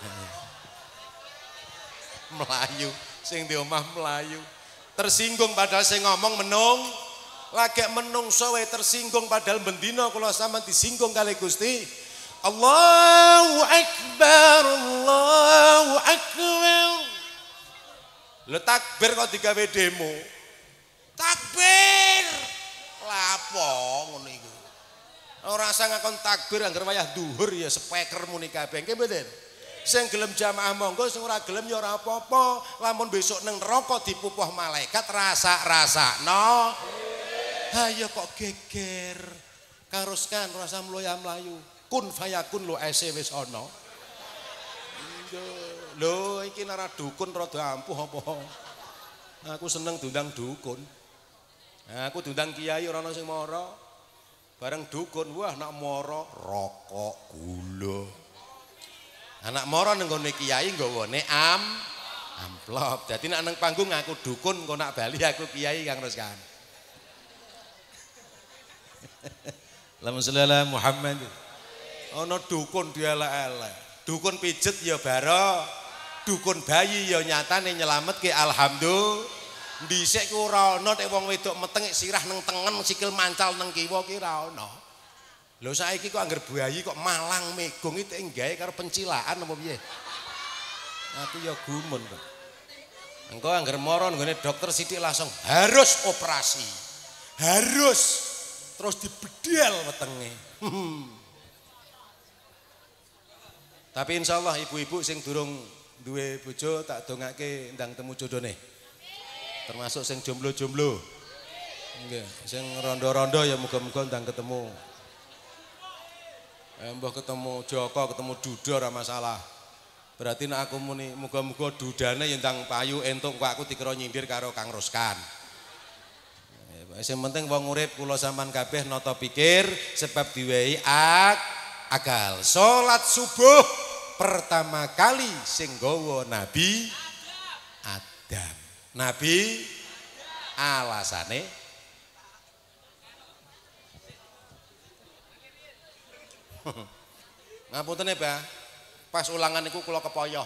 Melayu, sing di omah melayu, tersinggung padahal sing ngomong menung, lagi menungso wae tersinggung padahal bendino kalau sama disinggung kali Gusti. Allahu Akbar, Allahu Akbar. Lu takbir kok digawe demo. Takbir. Lapo ngono iku. Ora usah ngakon takbir anggar wayah duhur ya speaker muni kabeh. Nggih mboten? Sing gelem jamaah monggo, sing ora gelem ya ora apa-apa. Lamun besok nang neraka dipupuh malaikat rasa-rasakno. Ayo kok geger. Karoskan rasa mloya-mlayu. Kun fayakun lo ese wis ana. Lho iki ora dukun rada ampuh apa? Aku seneng diundang dukun. Aku diundang kiai ora ana sing mara. Bareng dukun, wah nak mara rokok gula. Anak mara ning gone kiai nggawane amplop. Dadi nek nang panggung aku dukun, engko nak bali aku kiai Kang Roskan. Allahumma sholli ala Muhammad. Ana dukun dielek-elek. Dukun pijet ya bara. Dukun bayi ya nyatane nyelametke alhamdulillah. Dhisik ku ora ana nek wong wedok meteng sirah nang tengen sikil mancal nang kiwa ki ora ana. Lho saiki kok angger bayi kok malang megung iki gawe karo pencilaan apa piye? Aku ya gumun kok. Engko angger mara nggone dokter sithik langsung harus operasi. Harus terus dibedel wetenge. Tapi insyaallah ibu-ibu sing durung duwe bojo tak dongake ndang temu jodone. Termasuk sing jomblo-jomblo. Nggih, sing rondo-rondo ya muga-muga ndang ketemu. Mbah ketemu Joko, ketemu Duda ora masalah. Berarti nek aku muni muga-muga dudane yen tang payu entuk kok aku dikira nyindir karo Kang Roskan. Sing penting wong urip kula sampean kabeh nata pikir sebab diwehi akal. Salat subuh pertama kali sing nggawa Nabi Adam. Nabi alasane ngapunten ya, Pak. Pas ulangan niku kula kepoyo.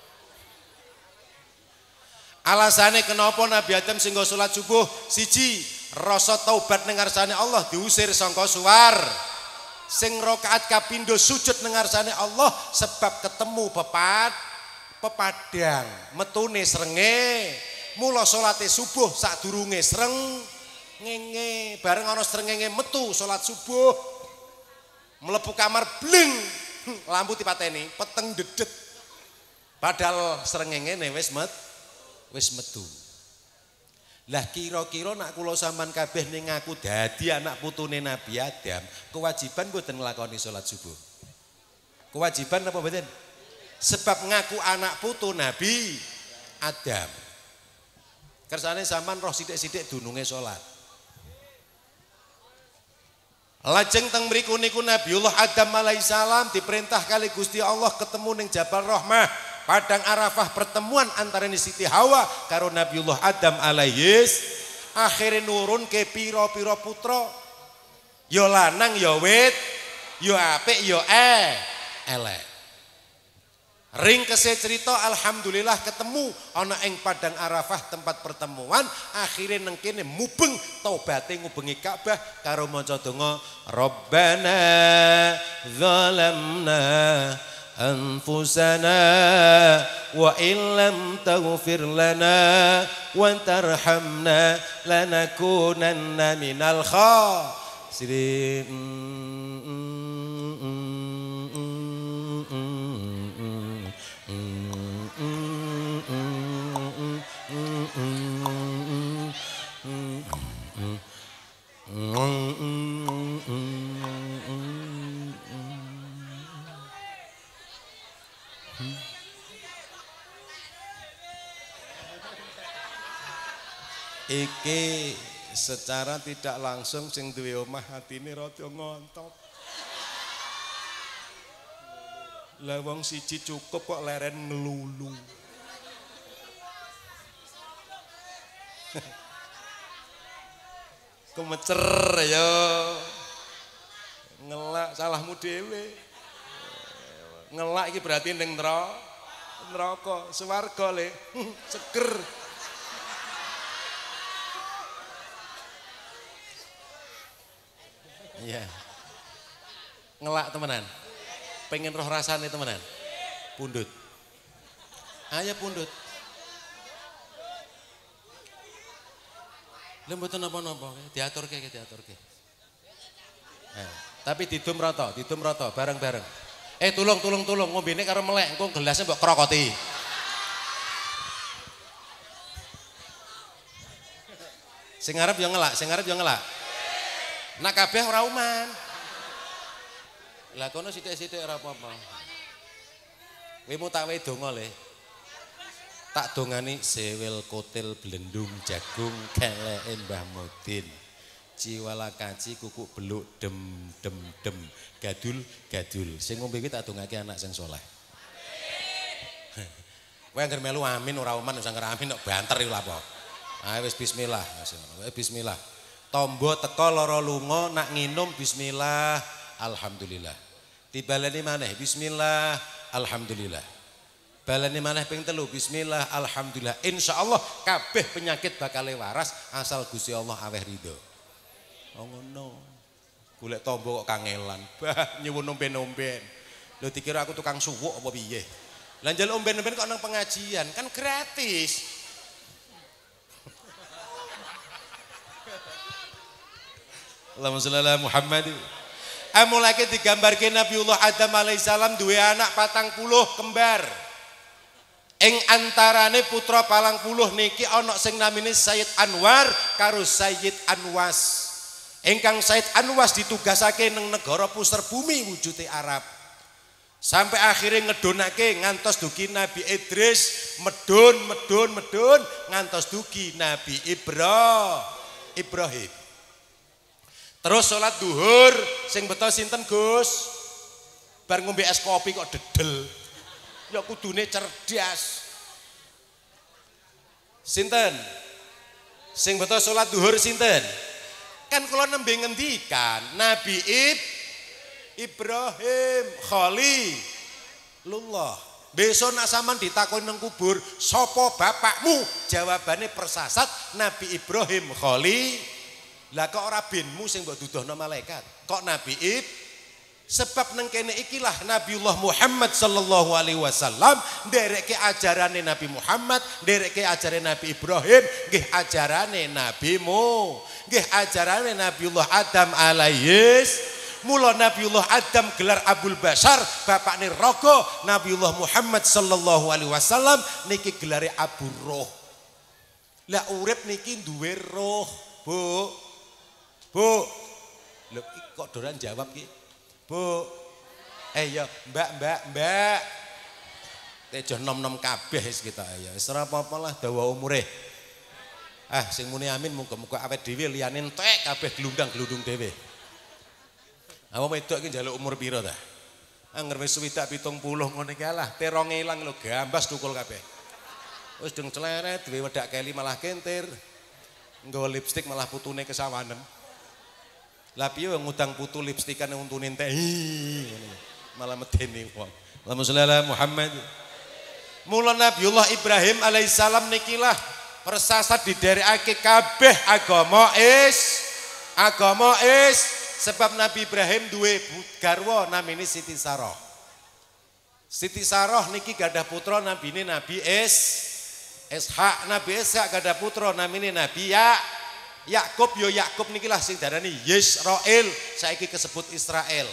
Alasane kenapa Nabi Adam sing nggo salat subuh? Siji, rasa taubat ning ngarsane Allah diusir sangka suwar. Sing rakaat kapindho sujud ning ngarsane Allah sebab ketemu pepadang, metune srenge. Mula salate subuh sadurunge srengenge, bareng ana srengenge metu salat subuh. Mlebu kamar bling, lampu dipateni, peteng dedet. Padahal srengenge wis metu. Lah kira-kira nak kula sampean kabeh ning ngaku dadi anak putune Nabi Adam, kewajiban mboten nglakoni salat subuh. Kewajiban apa mboten? Sebab ngaku anak putu Nabi Adam. Kersane sampean roh sithik-sithik dununge salat. Lajeng teng mriku niku Nabiullah Adam alaihissalam diperintah kali Gusti Allah ketemu ning Jabal Rahmah, padang Arafah, pertemuan antara Siti Hawa karo Nabiullah Adam alaihis. Akhire nurun ke pira-pira putra. Ya lanang ya wit, ya apik ya elek. Ring kese cerita alhamdulillah ketemu ana ing padang Arafah tempat pertemuan, akhire neng kene mubeng taubate ngubengi Ka'bah karo maca donga Rabbana zalamna anfusana wa illam taghfir lana wa tarhamna lanakunanna minal khasirin. Iki secara tidak langsung sing duwe omah atine rada ngontot. Lah wong siji cukup kok leren ngelulu. Kemecer ya. Ngelak salahmu dhewe. Ngelak iki berarti ning neraka, swarga le. Seger. Iya. Ngelak temenan. Pengen roh rasane temenan. Pundut. Ayo pundut. Lha mboten napa-napa, diaturke. Tapi didum rata, bareng-bareng. Tulung ngombene karo melek, engko gelasnya mbok krokoti. Sing arep yo ngelak. Nak kabeh ora uman. Lah kono sithik-sithik ora apa-apa. Kowe mu tak wae donga le. Tak dongani sewel kotil blendung jagung keleke Mbah Mudin. Ciwala kaci kuku beluk dem gadul. Sing ngombe iki tak dongake anak sing saleh. Kowe anggere melu amin ora uman usah ngeramin kok banter iku lha apa. Ayo wis bismillah. Bismillah. Tombo teko lara lunga nak nginum bismillah alhamdulillah. Dibaleni maneh bismillah alhamdulillah. Baleni maneh ping 3 bismillah alhamdulillah. Insyaallah kabeh penyakit bakal waras asal Gusti Allah aweh ridho. Oh ngono. Golek tombo kok kangelan. Bah nyuwun omben-omben. Lho dikira aku tukang suwuk apa piye? Lah njaluk omben-omben kok nang pengajian kan gratis. Allahumma sholli ala Muhammad. Amulake digambarke Nabiullah Adam alaihissalam duwe anak 40 kembar. Ing antarane putra 40 niki ana sing namine Sayyid Anwar karo Sayyid Anwas. Ingkang Sayyid Anwas ditugasake ning negara puser bumi wujude Arab. Sampai akhirnya ngedonake ngantos dugi Nabi Idris, medun ngantos dugi Nabi Ibrahim. Terus sholat duhur sing beto sinten Gus? Bar ngombe es kopi kok dedel. Ya kudune cerdas. Sinten? Sing beto sholat duhur sinten? Kan kula nembe ngendikan Nabi Ibrahim Khalilullah. Besok nak sampean ditakoni nang kubur, sapa bapakmu? Jawabane persasat Nabi Ibrahim Khalil. Lah kok ora binmu sing mbok duduhno malaikat? Kok Nabi Sebab nang kene ikilah Nabiullah Muhammad sallallahu alaihi wasallam nderekke ajarane Nabi Muhammad, nderekke ajarane Nabi Ibrahim, nggih ajarane nabimu, nggih ajarane Nabiullah Adam alaihis. Mula Nabiullah Adam gelar Abul Bashar, bapakne Rogo. Nabiullah Muhammad sallallahu alaihi wasallam niki gelare Abu Roh. Lah urip niki duwe roh, Bu. Bu. Lho kok doran jawab ki? Bu. Ya, Mbak. Tejo nom-nom kabeh wis kita ya. Wis ora apa-apa lah dawa umure. Sing muni amin muga-muga awet dhewe liyane entek kabeh glundang-glundung dhewe. Apa wedok iki njaluk umur pira ta? Angger wis 70 ngono iki lah, terong ilang lho gambas tukul kabeh. Wis deng celeret duwe wedak keli malah kentir. Nggawa lipstik malah putune kesawanen. Lah piye ngutang putu lipstikane untune entek. Malah medeni wong. Allahumma sholli ala Muhammad. Mula Nabiullah Ibrahim alaihissalam nikilah persasat diderekake kabeh agama sebab Nabi Ibrahim duwe garwa namine Siti Saroh. Siti Saroh niki gadah putra nabine Nabi Ishak. Nabi Ishak gadah putra namine Nabi Yakub. Yo Yakub nikilah sing darani Yisrael, saiki kesebut Israel.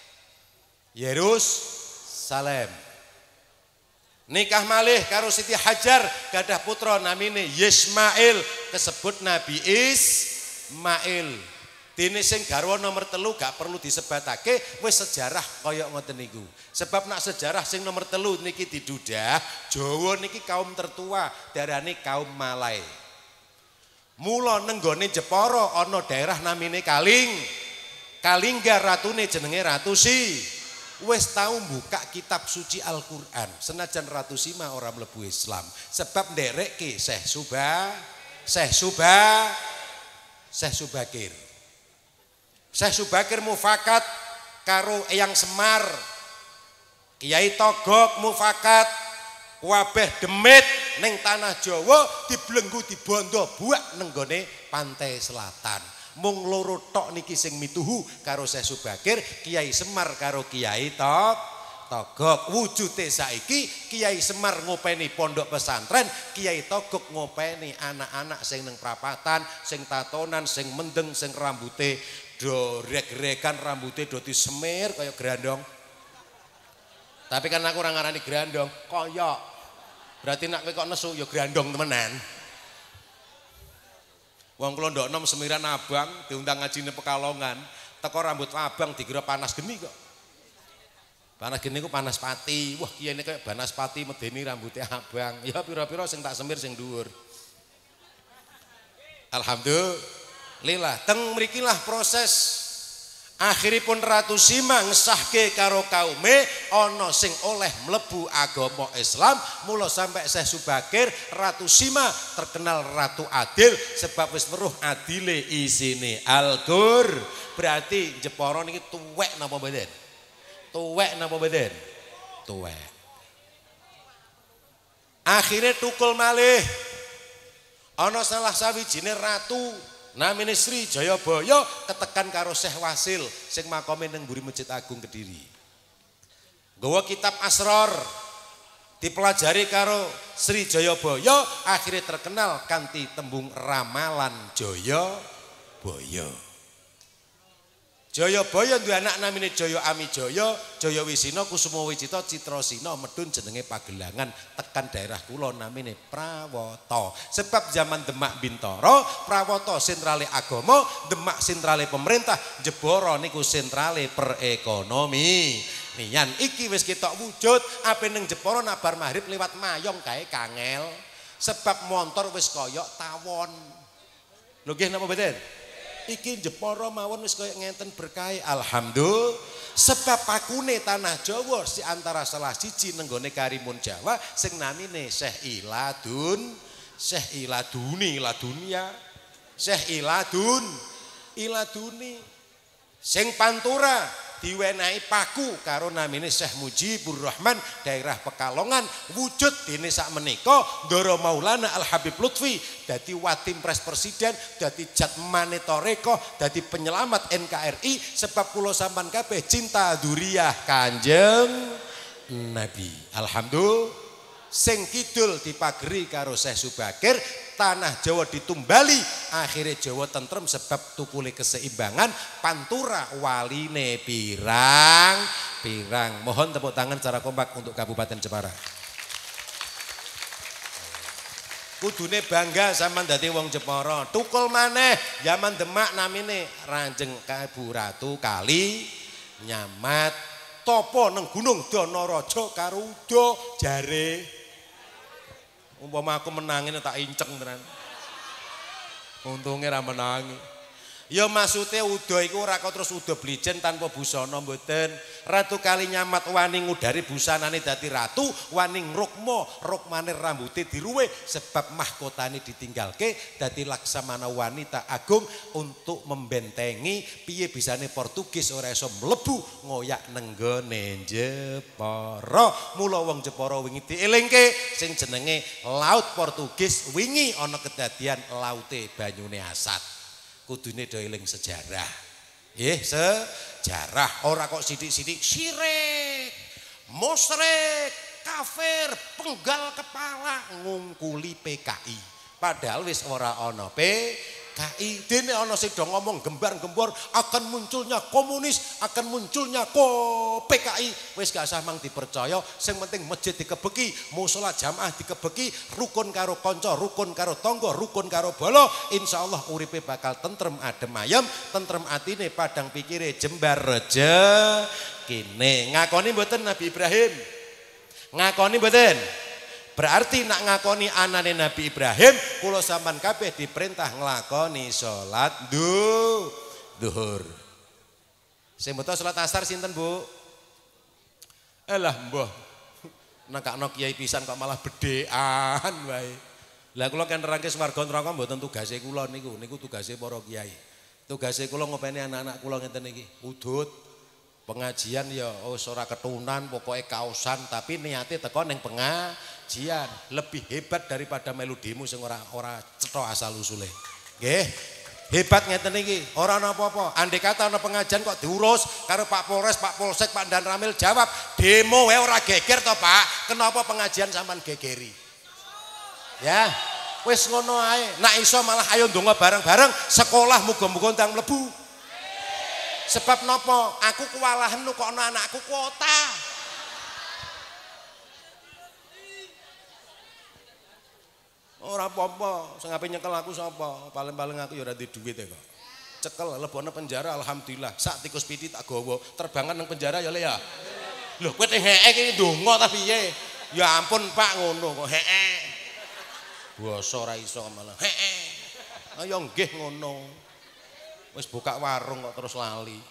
Yerusalem. Nikah malih karo Siti Hajar gadah putra namine Yismail, kesebut Nabi Ismail. Dene sing garwa nomor 3 gak perlu disebatake, wis sejarah kaya ngoten niku. Sebab nak sejarah sing nomor 3 niki didudah, Jawa niki kaum tertua, darane kaum Malay. Mula nenggone Jepara ana daerah namine Kalingga, ratune jenenge Ratu Si. Wis tau buka kitab suci Al-Qur'an, senajan Ratu Sima ora mlebu Islam. Sebab nderekke Syekh Subakir. Syekh Subakir mufakat karo Eyang Semar, Kiai Togok mufakat, wabeh demit ning tanah Jawa dibelenggu dibondo buak nenggone pantai selatan. Mung loro tok niki sing mituhu karo Syekh Subakir, Kiai Semar karo Kiai Togok. Wujude saiki Kiai Semar ngopeni pondok pesantren, Kiai Togok ngopeni anak-anak sing ning prapatan, sing tatonan, sing mendeng, sing rambute do rek-rekan, rambutnya do disemir kayak gerandong. Tapi kan aku orang ngarani gerandong, koyok. Berarti nak kok nesu ya gerandong temenan. Wong kula ndok nom semiran abang diundang ngajine Pekalongan, teko rambut abang dikira panas geni kok. Panas geni ku panas pati. Wah, kiye ini kayak panas pati medeni rambutnya abang. Ya pira-pira sing tak semir sing dhuwur. Alhamdulillah, teng mrikilah proses akhiripun Ratu Sima ngesahke karo kaume ana sing oleh mlebu agama Islam. Mula sampai Syekh Subakir Ratu Sima terkenal Ratu Adil sebab wis weruh adile isine Al-Qur. Berarti Jepara niki tuwek napa mboten? Tuwek napa mboten? Tuwek. Akhire tukul malih ana salah sawijine ratu namine Sri Jayabaya ketekan karo Syekh Wasil sing makome ning mburi Masjid Agung Kediri. Nggawa kitab Asrar dipelajari karo Sri Jayabaya, akhirnya terkenal kanthi tembung ramalan Jayabaya. Jayabaya duwe anak namine Jaya Amijaya, Jaya Wisina, Kusuma Wicita, Citrasina, medun jenenge Pagelangan, tekan daerah kula namine Prawata. Sebab zaman Demak Bintara, Prawata sentrale agama, Demak sentrale pemerintah, Jepara niku sentrale perekonomi. nian iki wis ketok wujud ape ning Jepara nabar maghrib liwat mayong kae kangel sebab montor wis koyok tawon lho nggih napa mboten iki Jepara mawon wis koyok ngenten berkah alhamdulillah sebab pakune tanah Jawa si antara salah siji nenggone Karimun Jawa sing namine Syekh Iladuni sing pantura diwenehi paku karo namine Syekh Mujibur Rahman daerah Pekalongan wujud dene sak menika Ndara Maulana Al Habib Lutfi dadi Watim Pres Presiden dadi Jatmane Toreko dadi penyelamat NKRI sebab kula sampean kabeh cinta dzuriyah Kanjeng Nabi alhamdulillah sing kidul dipageri karo Syekh Subakir tanah Jawa ditumbali akhirnya Jawa tentrem sebab tukule keseimbangan pantura waline pirang mohon tepuk tangan secara kompak untuk Kabupaten Jepara kudune bangga sampean dadi wong Jepara tukul maneh zaman Demak namine Ranjeng Kabu Ratu Kali Nyamat topo neng Gunung Danaraja karo Uda jare umpama aku menangin tak inceng tenan. Untungnya ra menangi. Ya maksudnya Uda iku ora kok terus Uda blijen tanpa busana mboten. Ratu Kali Nyamat wani ngudari busanane dadi ratu, wani rukmane rambuté diruwe sebab mahkotane ditinggalke dadi laksamana wanita agung untuk membentengi piye bisane Portugis ora iso mlebu ngoyak nenggone Jepara. Mula wong Jepara wingi dielingke sing jenenge Laut Portugis wingi ana kedadian laute banyune asat. Kudune do eling sejarah. Nggih, sejarah ora kok sithik-sithik syirik, musyrik, kafir, penggal kepala ngungkuli PKI. Padahal wis ora ana PKI. Dene ana sing do ngomong gembar-gembor akan munculnya komunis, akan munculnya PKI. Wis gak usah mang dipercaya, sing penting masjid dikebeki, musala jamaah dikebeki, rukun karo kanca, rukun karo tangga, rukun karo bala, insyaallah uripe bakal tentrem adem ayem, tentrem atine padang pikire jembar rezekine. Ngakoni mboten Nabi Ibrahim? Ngakoni mboten? Berarti nak ngakoni anane Nabi Ibrahim kula sampean kabeh diperintah nglakoni salat duhur. Sing beto salat asar sinten, Bu? Elah mbah. Nekakno kiai pisan kok malah bedhekan wae. Lah kula kan nerangke swarga neraka mboten tugase kula niku tugase para kiai. Tugase kula ngopeni anak-anak kula ngeten iki. Udut pengajian ya ora ketunan pokoke kaosan tapi niate teko ning pengajian lebih hebat daripada melu demo sing ora cetha asal usule. Nggih. Hebat ngeten iki, ora ana apa-apa. Andai kata ana pengajian kok diurus karo Pak Polres, Pak Polsek, Pak Dan Ramil jawab, demo wae ora geger to, Pak. Kenapa pengajian sampean gegeri? Ya, wis ngono ae. Nak iso malah ayo ndonga bareng-bareng, sekolah muga-muga ndang mlebu. Sebab napa? Aku kewalahan kok ana anakku kuota. Ora apa-apa, sing ape nyekel aku sapa? Paling-paling aku ya ora duwe duit kok. Cekel lebokne penjara alhamdulillah. Sak tikus piti tak gawa, terbangan nang penjara ya le ya. Lho kowe teh heke iki ndonga ta piye? Ya ampun Pak ngono kok heke. Basa ora iso malah heke. Ayo nggih ngono. Wis buka warung kok terus lali.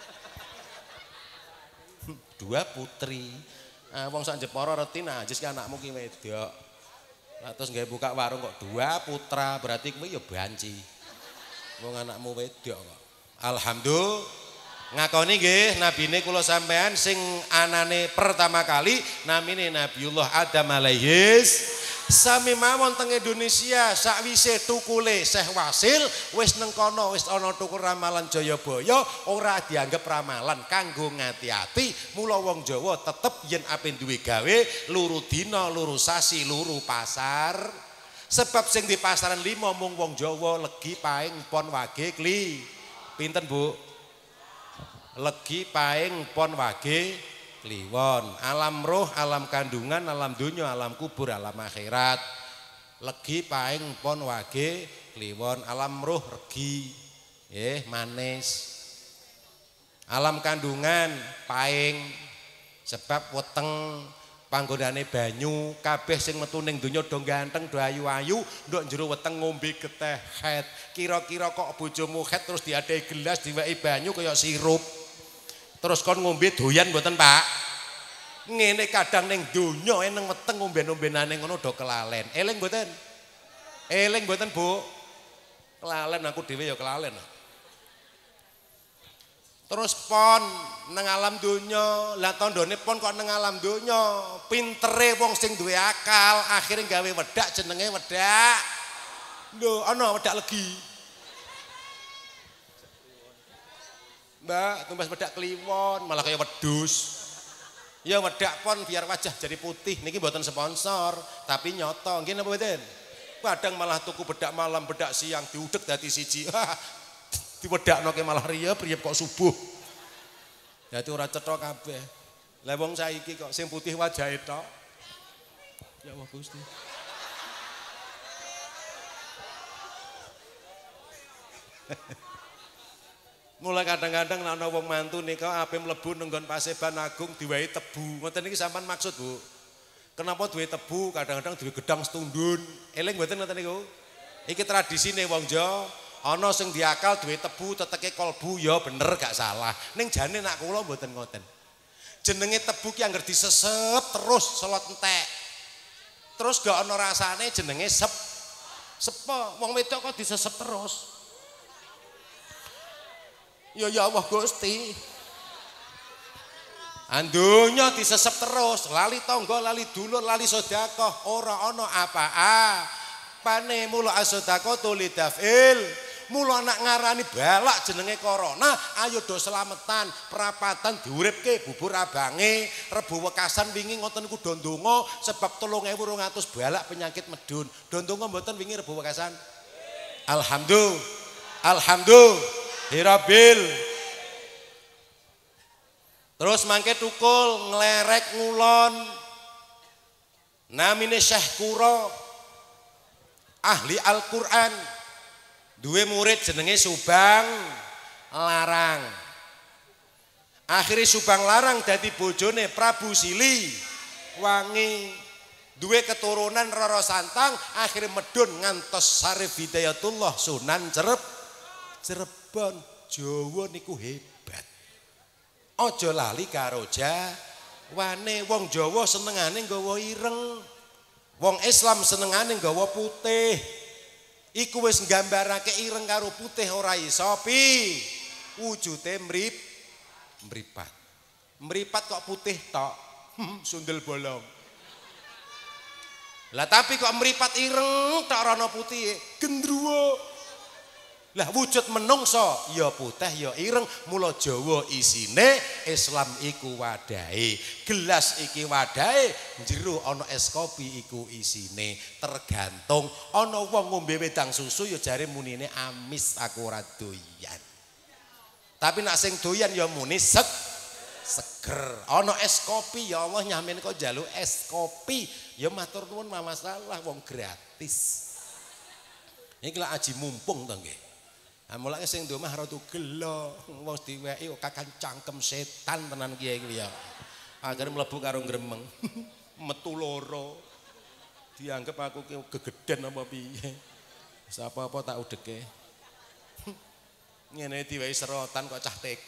Dua putri. Wong sak Jepara reti najis ki anakmu ki wedok. Terus nggak buka warung kok dua putra berarti kowe ya banci. Wong anakmu wedok kok. Alhamdulillah ngakoni nggih nabine kula sampean sing anane pertama kali namine Nabiullah Adam alaihis sami mawon teng Indonesia sakwise tukule Syekh Wasil wis neng kono wis ana tukul ramalan Jayabaya ora dianggap ramalan kanggo ngati-ati mula wong Jawa tetep yen ape duwe gawe luru dina luru sasi luru pasar sebab sing di pasaran 5 mung wong Jawa legi paing pon wage kli pinten Bu legi paing pon wage kliwon, alam roh, alam kandungan, alam dunya, alam kubur, alam akhirat. Legi paing pon wage kliwon, alam roh regi, manis. Alam kandungan paing Sebab weteng panggonane banyu, kabeh sing metu ning donya do ganteng, do ayu-ayu, nduk jero weteng ngombe geteh het. Kira-kira kok bojomu het terus diadai gelas diwehi banyu kaya sirup. Terus kon ngombe doyan mboten, Pak? Ngene kadang ning donya eneng weteng ngomben-ombenane ngono do kelalen. Eling mboten? Eling mboten, Bu? Kelalen aku dhewe ya kelalen. Terus pon nang alam donya, lah tandane pon kok nang alam donya, pintere wong sing duwe akal, akhire gawe wedak jenenge wedak. Lho, ana wedak legi. Mbak, tumbas wedak kliwon, malah kaya wedhus. Ya wedak pon biar wajah jadi putih, niki mboten sponsor, tapi nyoto, nggih napa mboten? Kadang malah tuku bedak malam, bedak siang diudek dadi siji. Diwedakno ke malah riyep kok subuh. Dadi ora cetha kabeh. Lah wong saiki kok sing putih wajahe tok. Ya Allah Gusti. Mulai kadang-kadang nek ana wong mantu nika ape mlebu nang nggon Paseban Agung diwehi tebu. Ngoten niki sampean maksud, Bu? Kenapa duwe tebu, kadang-kadang duwe gedang setundun. Eling mboten ngoten niku? Iki tradisine wong Jawa. Ana sing diakal duwe tebu teteke kolbu ya bener gak salah. Ning jane nak kula mboten ngoten. Jenenge tebu ki angger disesep terus selot entek. Terus gak ana rasane jenenge sepo. Wong wedok kok disesep terus. Ya Allah Gusti. Andunya disesep terus, lali tangga, lali dulur, lali sedekah, ora ana apa-apane. Mula as-sedaqatu lidafil. Mula anak ngarani balak jenenge corona, ayo do selametan, perapatan diuripke bubur abange, Rebo Wekasan wingi ngoten niku do ndonga sebab 3200 balak penyakit medun. Do ndonga mboten wingi Rebo Wekasan? Alhamdulillah. Terus mangke tukul nglerek ngulon. Namine Syekh Kuro, ahli Al-Qur'an. Duwe murid jenenge Subang Larang. Akhire Subang Larang dadi bojone Prabu Sili Wangi. Duwe keturunan Roro Santang, akhire medun ngantos Sarif Hidayatullah Sunan Cirebon. Jawa niku hebat. Aja lali karo Jawane. Wong Jawa senengane nggawa ireng. Wong Islam senengane nggawa putih. Iku wis nggambarake ireng karo putih ora iso pi. Wujude mripat. Mripat kok putih tok. Sundel bolong. Lah tapi kok mripat ireng tok ora ana putih, gendruwo. Lah wujud menungso ya putih ya ireng. Mula Jawa isine, Islam iku wadahe. Gelas iki wadahe, njero ana es kopi iku isine. Tergantung ana wong ngombe wedang susu ya jare munine amis aku ora doyan. Tapi nak sing doyan ya muni seger. Ana es kopi ya Allah nyamen kok njaluk es kopi. Ya matur nuwun masalah wong gratis. Iki lak aji mumpung to nggih. Mulane sing ndomah rada gelo, wong diweki kok kakan cangkem setan tenan kiye iki ya. Akhire mlebu karo gremeng. Metu loro. Dianggep aku ki gegeden apa piye. Sapa-apa tak udeke. Ngene diwehi serotan kok cah TK.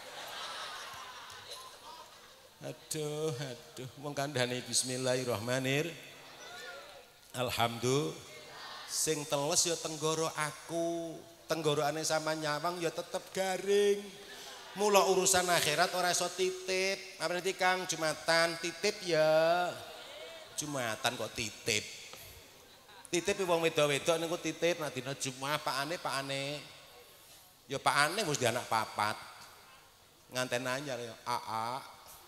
Aduh, wong kandhane bismillahirrahmanirrahim. Alhamdulillah. Sing teles ya tenggoro aku. Tenggorokane sama nyawang ya tetep garing. Mula urusan akhirat ora iso titip. Apa nanti Kang Jumatan titip ya. Jumatan kok titip. Titip wong wedok-wedok niku titip nek dina Jumat pakane. Ya pakane wis di anak papat. Nganten anyar ya AA.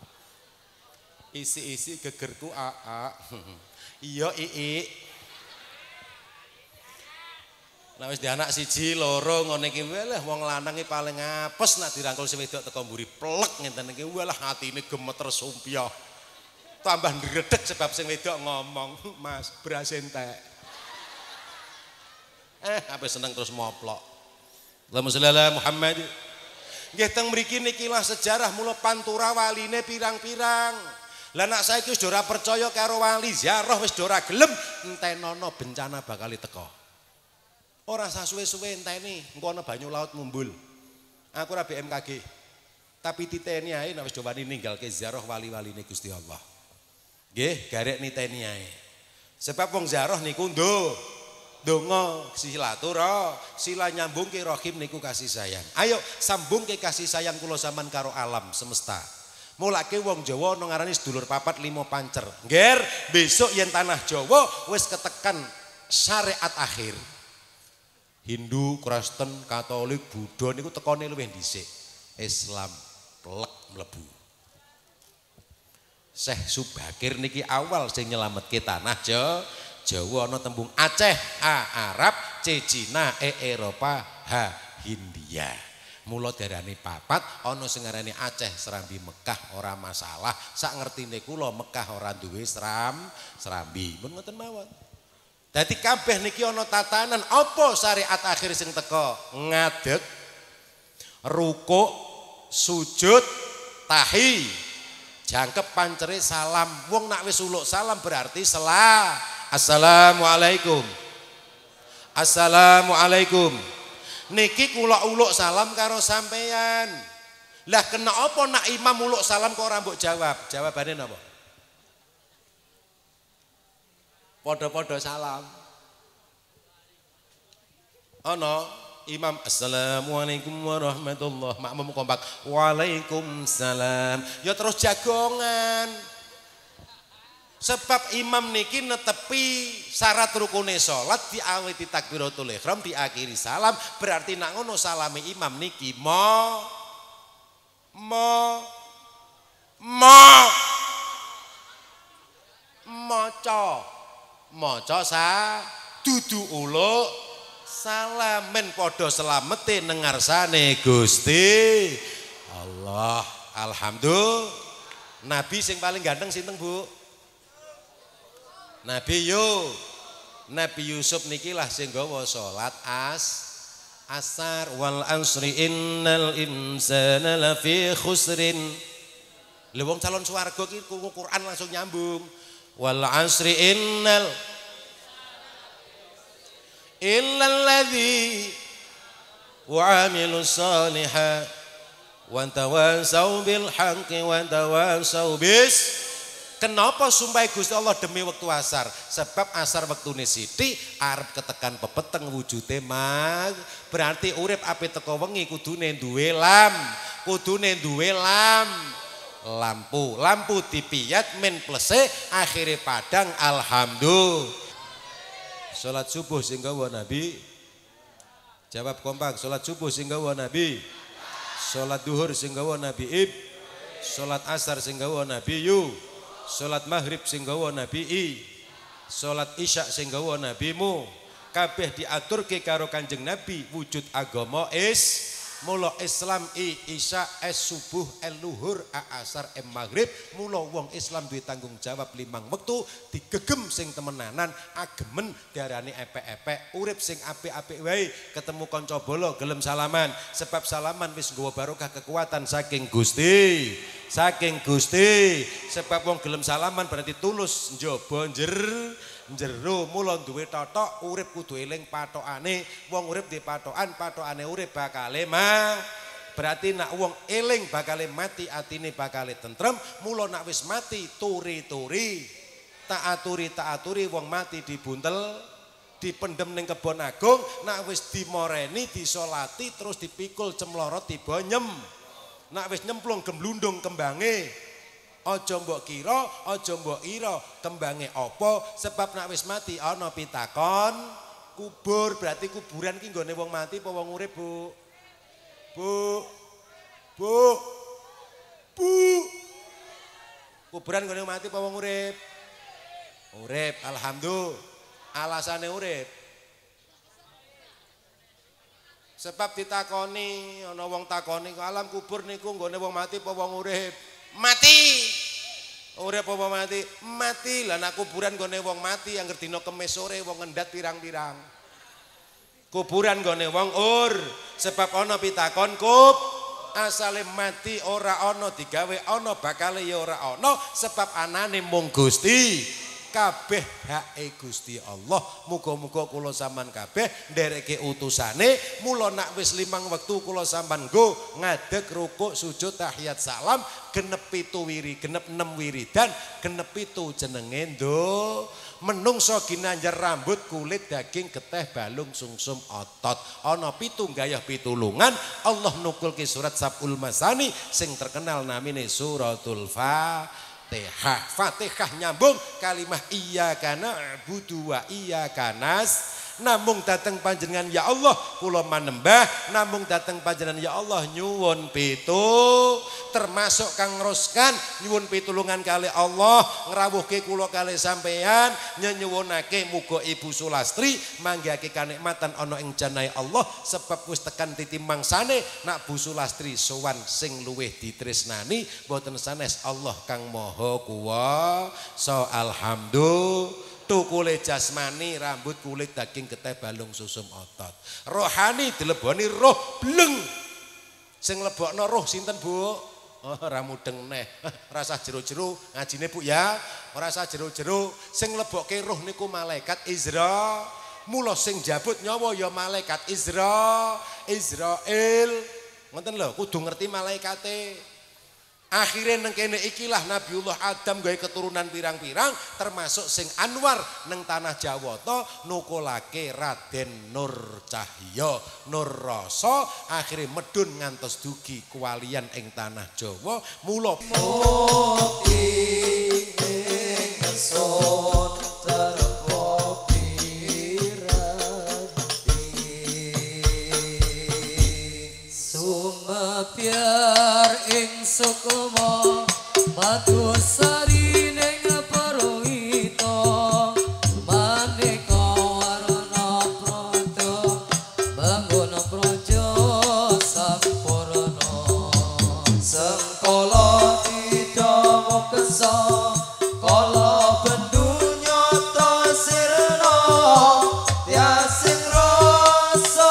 Isi-isi gegerku AA. Iya ii. Nah wis di anak siji loro ngene iki walah wong lanang iki paling apes nek dirangkul si wedok teko mburi plek ngenten iki walah atine gemeter sumpya. Tambah ndredeg sebab sing wedok ngomong, "Mas, beras entek." Apa seneng terus moplok. Allahumma sholli ala Muhammad. Nggih teng mriki nikilah sejarah mula pantura waline pirang-pirang. Lah nek saiki wis ora percaya karo wali ziarah wis ora gelem entenono bencana bakal teko. Ora sasuwe-suwe enteni engko ana banyu laut mumbul. Aku ora BMKG. Tapi titeni ae nek wis do wani ninggalke ziarah wali-waline Gusti Allah. Nggih, garek niteni ae. Sebab wong ziarah niku donga sila nyambungke rahim niku kasih sayang. Ayo sambungke kasih sayang kula sampean karo alam semesta. Mulake wong Jawa ana ngarani sedulur papat limo pancer. Ngger, besok yen tanah Jawa wis ketekan syariat akhir. Hindu, Kristen, Katolik, Buddha niku tekone luwih dhisik. Islam plek mlebu. Syekh Subakir niki awal sing nyelametke tanah Jawa ana tembung Aceh, A Arab, C Cina, E Eropa, H Hindia. Mula darane papat ana sing ngarani Aceh serambi Mekah ora masalah. Sak ngertine kula Mekah ora duwe serambi. Mun ngoten mawon. Dadi kabeh niki ana tatanan apa syariat akhir sing teka? Ngadeg, rukuk, sujud, tahi. Jangkep pancere salam. Wong nak wis uluk salam berarti Assalamualaikum. Assalamualaikum. Niki kula uluk salam karo sampeyan. Lah kena apa nak imam uluk salam kok ora mbok jawab? Jawabane napa? Padha-padha salam. Ana imam assalamualaikum warahmatullah, makmum kompak waalaikumsalam. Ya terus jagongan. Sebab imam niki netepi syarat rukune salat diawiti takbiratul ihram diakhiri salam, berarti nak ngono salame imam niki maca sa dudu uluk salam men padha slamete nengarsane Gusti Allah. Alhamdulillah. Nabi sing paling ganteng sinten, Bu? Nabi Yusuf niki lah sing gawa salat asar wal asri innal insana lafi khusrin. Lha wong calon swarga iki Quran langsung nyambung. Wal asri innal illalladzi wa amilus solihat wa tawasaw bil haqqi wa tawasaw bis. Kenapa sumpah Gusti Allah demi waktu asar? Sebab asar waktune sithik arep ketekan pepeteng wujude mag. Berarti urip ape teko wengi kudune duwe lampu dipiyat men plese akhire padang alhamdulillah. Salat subuh sing gawa Nabi. Jawab kompak, salat subuh sing gawa Nabi. Salat duhur sing gawa Nabi Ib. Salat asar sing gawa Nabi Yu. Salat maghrib sing gawa Nabi I. Salat isya sing gawa Nabi Mu. Kabeh diaturke karo Kanjeng Nabi wujud agama mula Islam isya subuh luhur asar maghrib. Mula wong Islam duwe tanggung jawab 5 wektu digegem sing temenanan agemen diarani epek-epek urip sing apik-apik wae ketemu kanca bolo gelem salaman sebab salaman wis nggawa barokah kekuatan saking Gusti sebab wong gelem salaman berarti tulus njaba jero mula duwe totok urip kudu eling patokane wong urip di patokane urip bakale berarti nak wong eling bakale mati atine bakale tentrem mula nak wis mati turi-turi tak aturi wong mati dibuntel dipendem ning kebon agung nak wis dimoreni disolati terus dipikul cemlorot tiba nak wis nyemplung gemblundung kembange aja mbok kira, aja mbok ira kembange apa sebab nek wis mati ana pitakon kubur berarti kuburan ki nggone wong mati apa wong urip, Bu? Bu. Kuburan nggone wong mati apa wong urip? Urip, alhamdulillah. Alasane urip. Sebab ditakoni ana wong takoni alam kubur niku nggone wong mati apa wong urip? Mati. Urip apa mati? Mati. Lah nek kuburan gone wong mati yang dina Kemis sore wong ngendat pirang-pirang. Kuburan gone wong sebab ana pitakon asale mati ora ana digawe ana bakale ya ora ana sebab anane mung Gusti kabeh hake Gusti Allah. Muga-muga kula sampean kabeh ndereke utusane. Mula nak wis 5 wektu kula sampean nggo ngadeg rukuk sujud tahiyat salam genep 7 wiri, genep 6 wiridan, genep 7 jenenge ndo. Menungso ginanjar rambut, kulit, daging, geteh, balung, sungsum, otot. Ana 7 gayah pitulungan. Allah nukulke surat Sab'ul Masani sing terkenal namine suratul Fatihah. Fatihah nyambung kalimah iyyaka na'budu wa iyyaka namung dateng panjenengan ya Allah kula manembah, namung dateng panjenengan ya Allah nyuwun pitu, termasuk kang ngroskan nyuwun pitulungan kali Allah ngrawuhke kula kali sampean nyuwunake muga Ibu Sulastri manggihake kanikmatan ana ing janahe Allah sebab wis tekan titi mangsane nak Bu Sulastri sowan sing luwih ditresnani boten sanes Allah kang Maha Kuwasa. Alhamdulillah. Tukule jasmani, rambut, kulit, daging, getih, balung, susum, otot. Rohani dileboni roh bleng. Sing lebokno roh sinten, Bu? Oh, ora mudeng neh. Rasa jero-jero ngajine, Bu ya. Ora rasa jero-jero. Sing lebokke roh niku malaikat Izra. Mula sing jabut nyawa ya malaikat Israil. Ngoten lho, kudu ngerti malaikate. Akhirnya neng kene ikilah Nabiullah Adam gawe keturunan pirang-pirang termasuk sing anwar neng tanah Jawa to nukulake Raden Nur Cahya Nur Rasa akhirnya medun ngantos dugi kewalian ing tanah Jawa mula biar ing sukma bagus sari ning parwita maneka warna praja bangun praja sampurna sengkala didawa kesa kala bendunya ta sirna tiasing rasa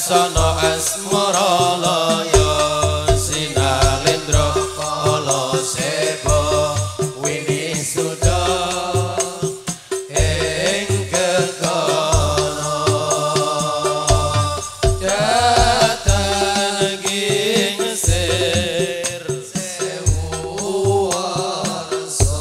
Laksana asmara laya sinalendra kala seba wini suda ing kekono datan gingsir sewu warsa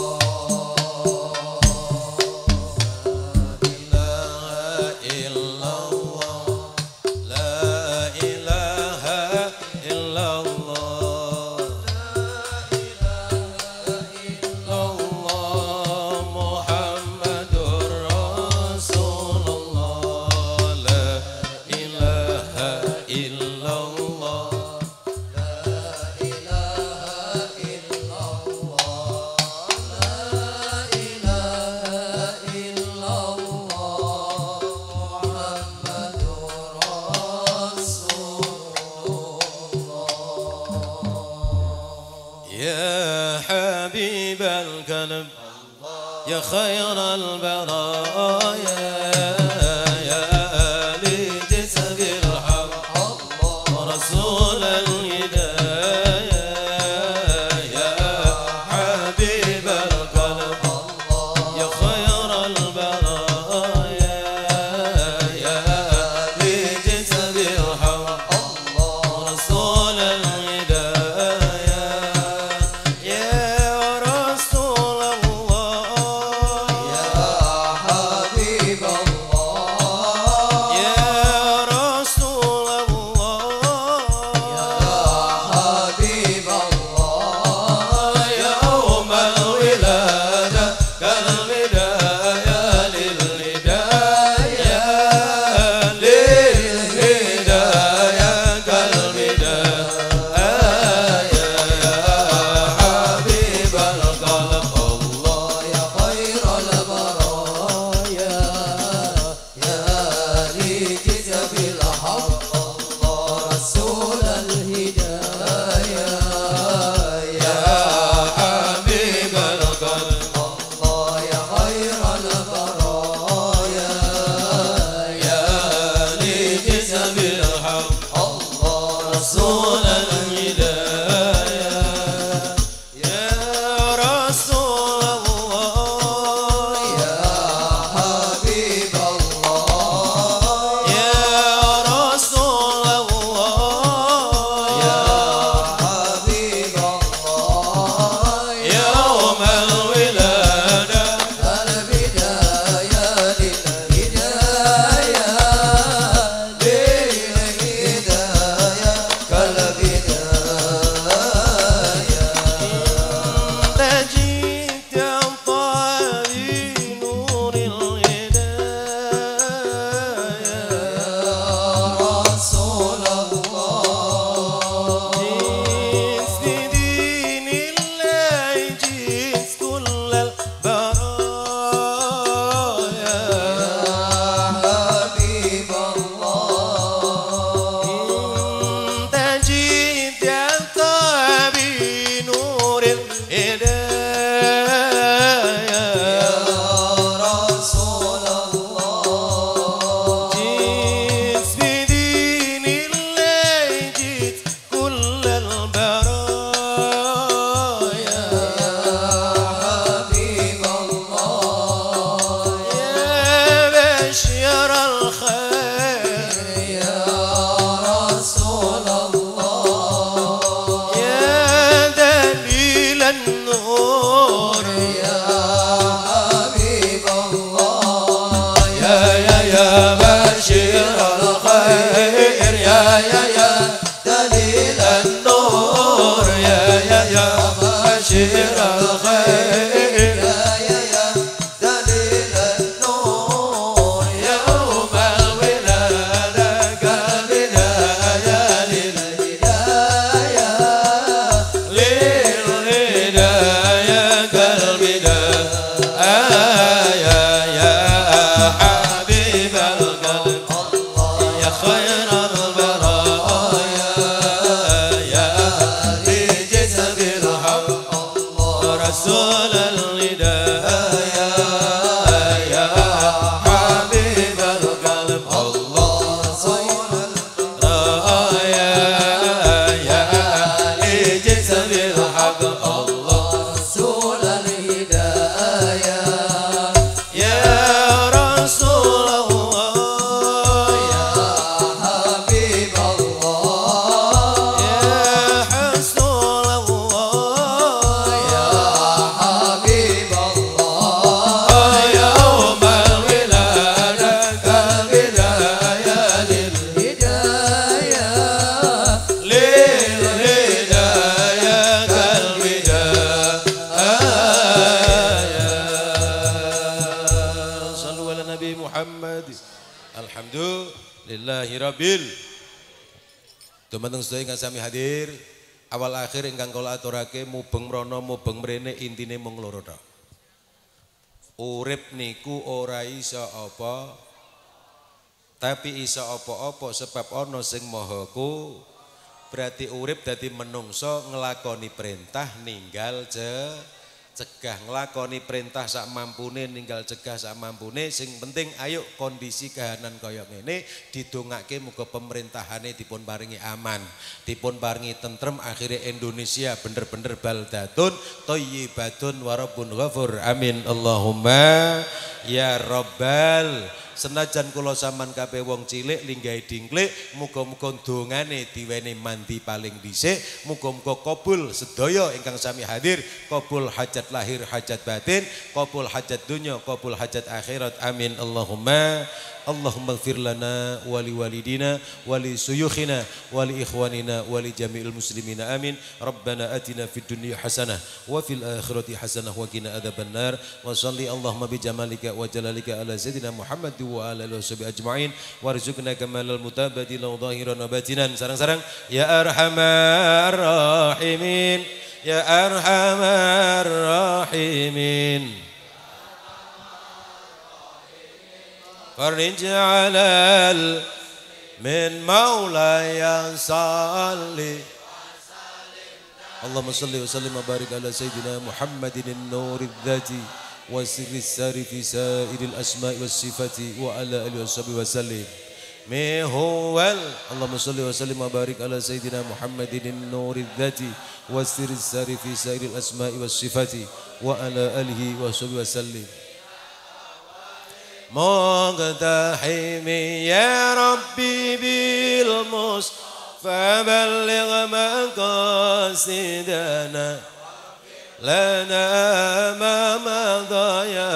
يا خير البرايا يا لجسد الحق ورسول الهدايا يا حبيب القلب يا خير البرايا يا لجسد الحق ورسول الهدايا يا رسول الله يا حبيب الله Alhamdulillahirabbil. Dumateng sedaya ingkang sami hadir, awal akhir ingkang kula aturake mubeng mrono mubeng mrene intine mung loro tok. Urip niku ora iso apa, tapi iso apa-apa sebab ana sing maha ku. Berarti urip dadi menungso nglakoni perintah ninggal cegah, nglakoni perintah sak mampune ninggal cegah sak mampune. Sing penting ayo kondisi kahanan kaya ngene didongake muga pemerintahane dipun paringi aman, dipun paringi tentrem, akhire Indonesia bener-bener baldatun thayyibatun wa rabbun ghafur. Amin Allahumma ya rabbal. Senajan kula sampean kabeh wong cilik linggahe dingklik, muga-muga dongane diweni mandi paling dhisik, muga-muga kabul sedaya ingkang sami hadir, kabul hajat lahir hajat batin, kabul hajat dunya, kabul hajat akhirat. Amin Allahumma. Allahumma ighfir lana wa li walidina wa li suyukhina wa li ikhwanina wa li jami'il muslimina. Amin. Rabbana atina fid dunya hasanah wa fil akhirati hasanah wa qina adzabannar. Wa shalli Allahumma bi jamalika wa jalalika ala sayyidina Muhammad wa ala alihi washabihi ajma'in warzuqna kamalal mutabadil wa dhahiran wa batinan. Sarang-sarang ya arhamar rahimin, ya arhamar rahimin. فرج على من مولاي صلي اللهم صل وسلم وبارك على سيدنا محمد النور الذاتي وسر السار في سائر الأسماء والصفات وعلى آله وصحبه وسلم ما هو اللهم صل وسلم وبارك على سيدنا محمد النور الذاتي وسر السار في سائر الأسماء والصفات وعلى آله وصحبه وسلم مقتحمي يا ربي بالمصطفى بلغ مقاصدنا لنا ما مضى يا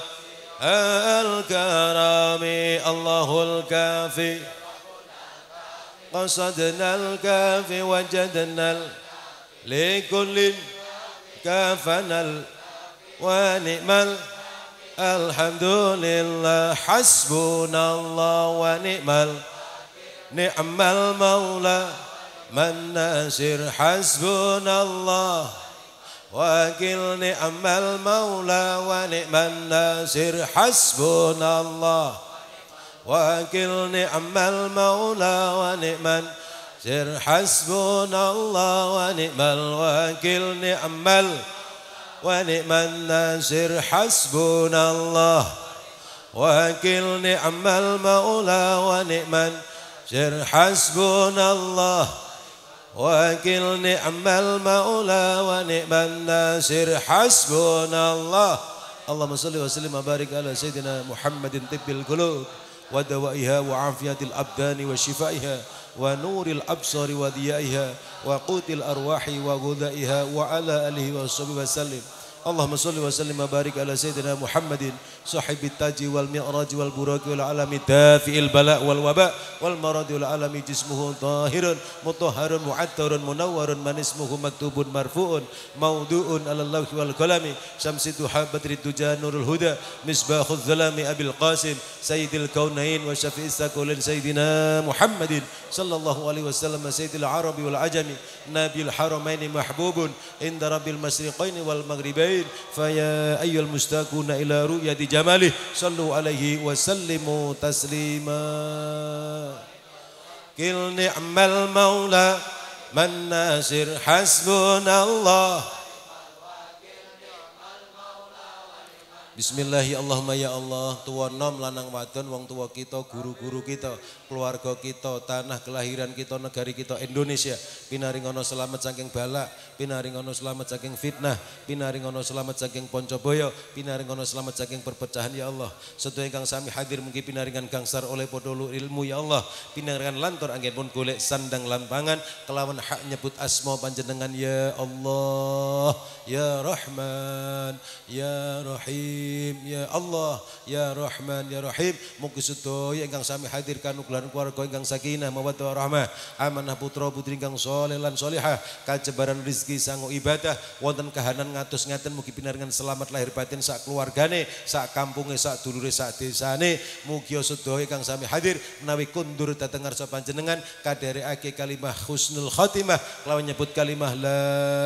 الكرام الله الكافي قصدنا الكافي وجدنا لكل كافنا ونعم Alhamdulillah hasbunallah wa ni'mal maula man nasir hasbunallah wakil ni'mal maula wa ni'man nasir hasbunallah wakil ni'mal maula wa ni'man sir hasbunallah wa ni'mal wakil ni'mal wa ni'man nasir hasbunallah wakil ni'mal maula wa ni'man sir hasbunallah wakil ni'mal maula wa ni'man nasir hasbunallah. Allahumma salli wa sallim wa barik ala sayyidina Muhammadin tibbil qulub wa dawaiha wa afiyatil abdani wa shifaiha wa nuril absari wa diyaiha wa qutil arwahi wa ghudaiha wa ala alihi wa sahbihi wa sallim. Allahumma salli wa sallim wa barik ala sayyidina Muhammadin sahibit taji wal mi'raj wal buraki wal alami dafi'il bala wal waba wal maradi wal alami jismuhu tahirun mutahharun mu'attarun munawwarun man ismuhu maktubun marfu'un mawdu'un ala lawhi wal qalami syamsi duha badri duja nurul huda misbahul zalami abil qasim sayyidil kaunain wa syafi'is sakulin sayyidina Muhammadin sallallahu alaihi wasallam sayyidil arabi wal ajami nabil haramaini mahbubun inda rabbil masriqaini wal maghribain faya ayyul mustaquna ila ru'yati jamalih sallu alaihi wa sallimu taslima kil ni'mal maula man nasir hasbunallah. Bismillahi Allahumma ya Allah, tua nom lanang wadon wong tua kita, guru-guru kita, keluarga kita, tanah kelahiran kita, negari kita Indonesia pinaringono selamat saking bala, pinaringono selamat saking fitnah, pinaringono selamat saking poncoboyo, pinaringono selamat saking perpecahan ya Allah. Sedaya ingkang sami hadir mugi pinaringan gangsar oleh podolo ilmu ya Allah, pinaringan lantur anggen pun golek sandang lampangan kelawan hak nyebut asma panjenengan ya Allah, ya Rahman, ya Rahim, ya Allah, ya Rahman, ya Rahim. Mugi sedaya ingkang sami hadir kanuk lan keluarga ingkang sakinah mawaddah warahmah, amanah putra putri ingkang saleh lan salihah, kajebaran rezeki sangu ibadah, wonten kahanan ngatus ngaten mugi pinaringan selamat lahir batin sak keluargane, sak kampunge, sak dulure, sak desane. Mugi sedaya ingkang sami hadir menawi kundur dhateng ngarsa panjenengan kadherekake kalimah husnul khatimah kelawan nyebut kalimah la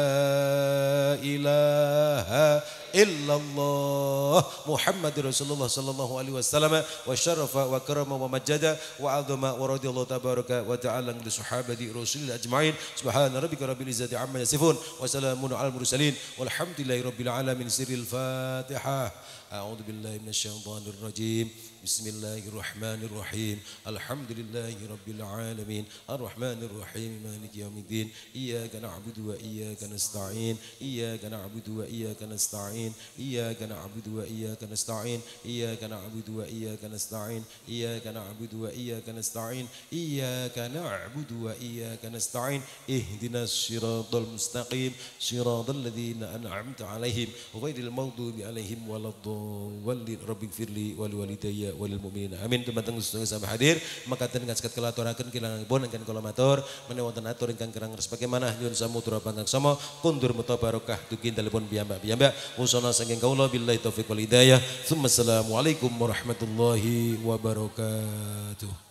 ilaha illallah Muhammadur Rasulullah sallallahu alaihi wasallam wa syarafa wa karama wa majada wa azama wa radiyallahu tabaraka wa ta'ala li sahabati rasulillah ajma'in subhana rabbika rabbil izzati amma yasifun wa salamun alal mursalin walhamdulillahi rabbil alamin sirril fatihah a'udzu billahi minasyaitonir rajim bismillahirrahmanirrahim alhamdulillahi rabbil alamin arrahmanir rahim maliki yaumiddin iyyaka na'budu wa iyyaka nasta'in iyyaka na'budu wa iyyaka nasta'in iyyaka na'budu wa iyyaka nasta'in iyyaka na'budu wa iyyaka nasta'in iyyaka na'budu wa iyyaka nasta'in iyyaka na'budu wa iyyaka nasta'in ihdinas siratal mustaqim siratal ladzina an'amta 'alaihim ghairil maghdubi 'alaihim waladdallin rabbighfirli wa liwalidayya walil mu'minin amin. Dumateng sedaya sampai hadir makaten ingkang saged kula aturaken kilanganipun ingkang kula matur menawi wonten atur ingkang kirang ngersep bagaimana nyuwun samutra pangkang sama kundur muta barokah dugi dalipun piyambak-piyambak usana saking kaula billahi taufiq wal hidayah. Assalamualaikum warahmatullahi wabarakatuh.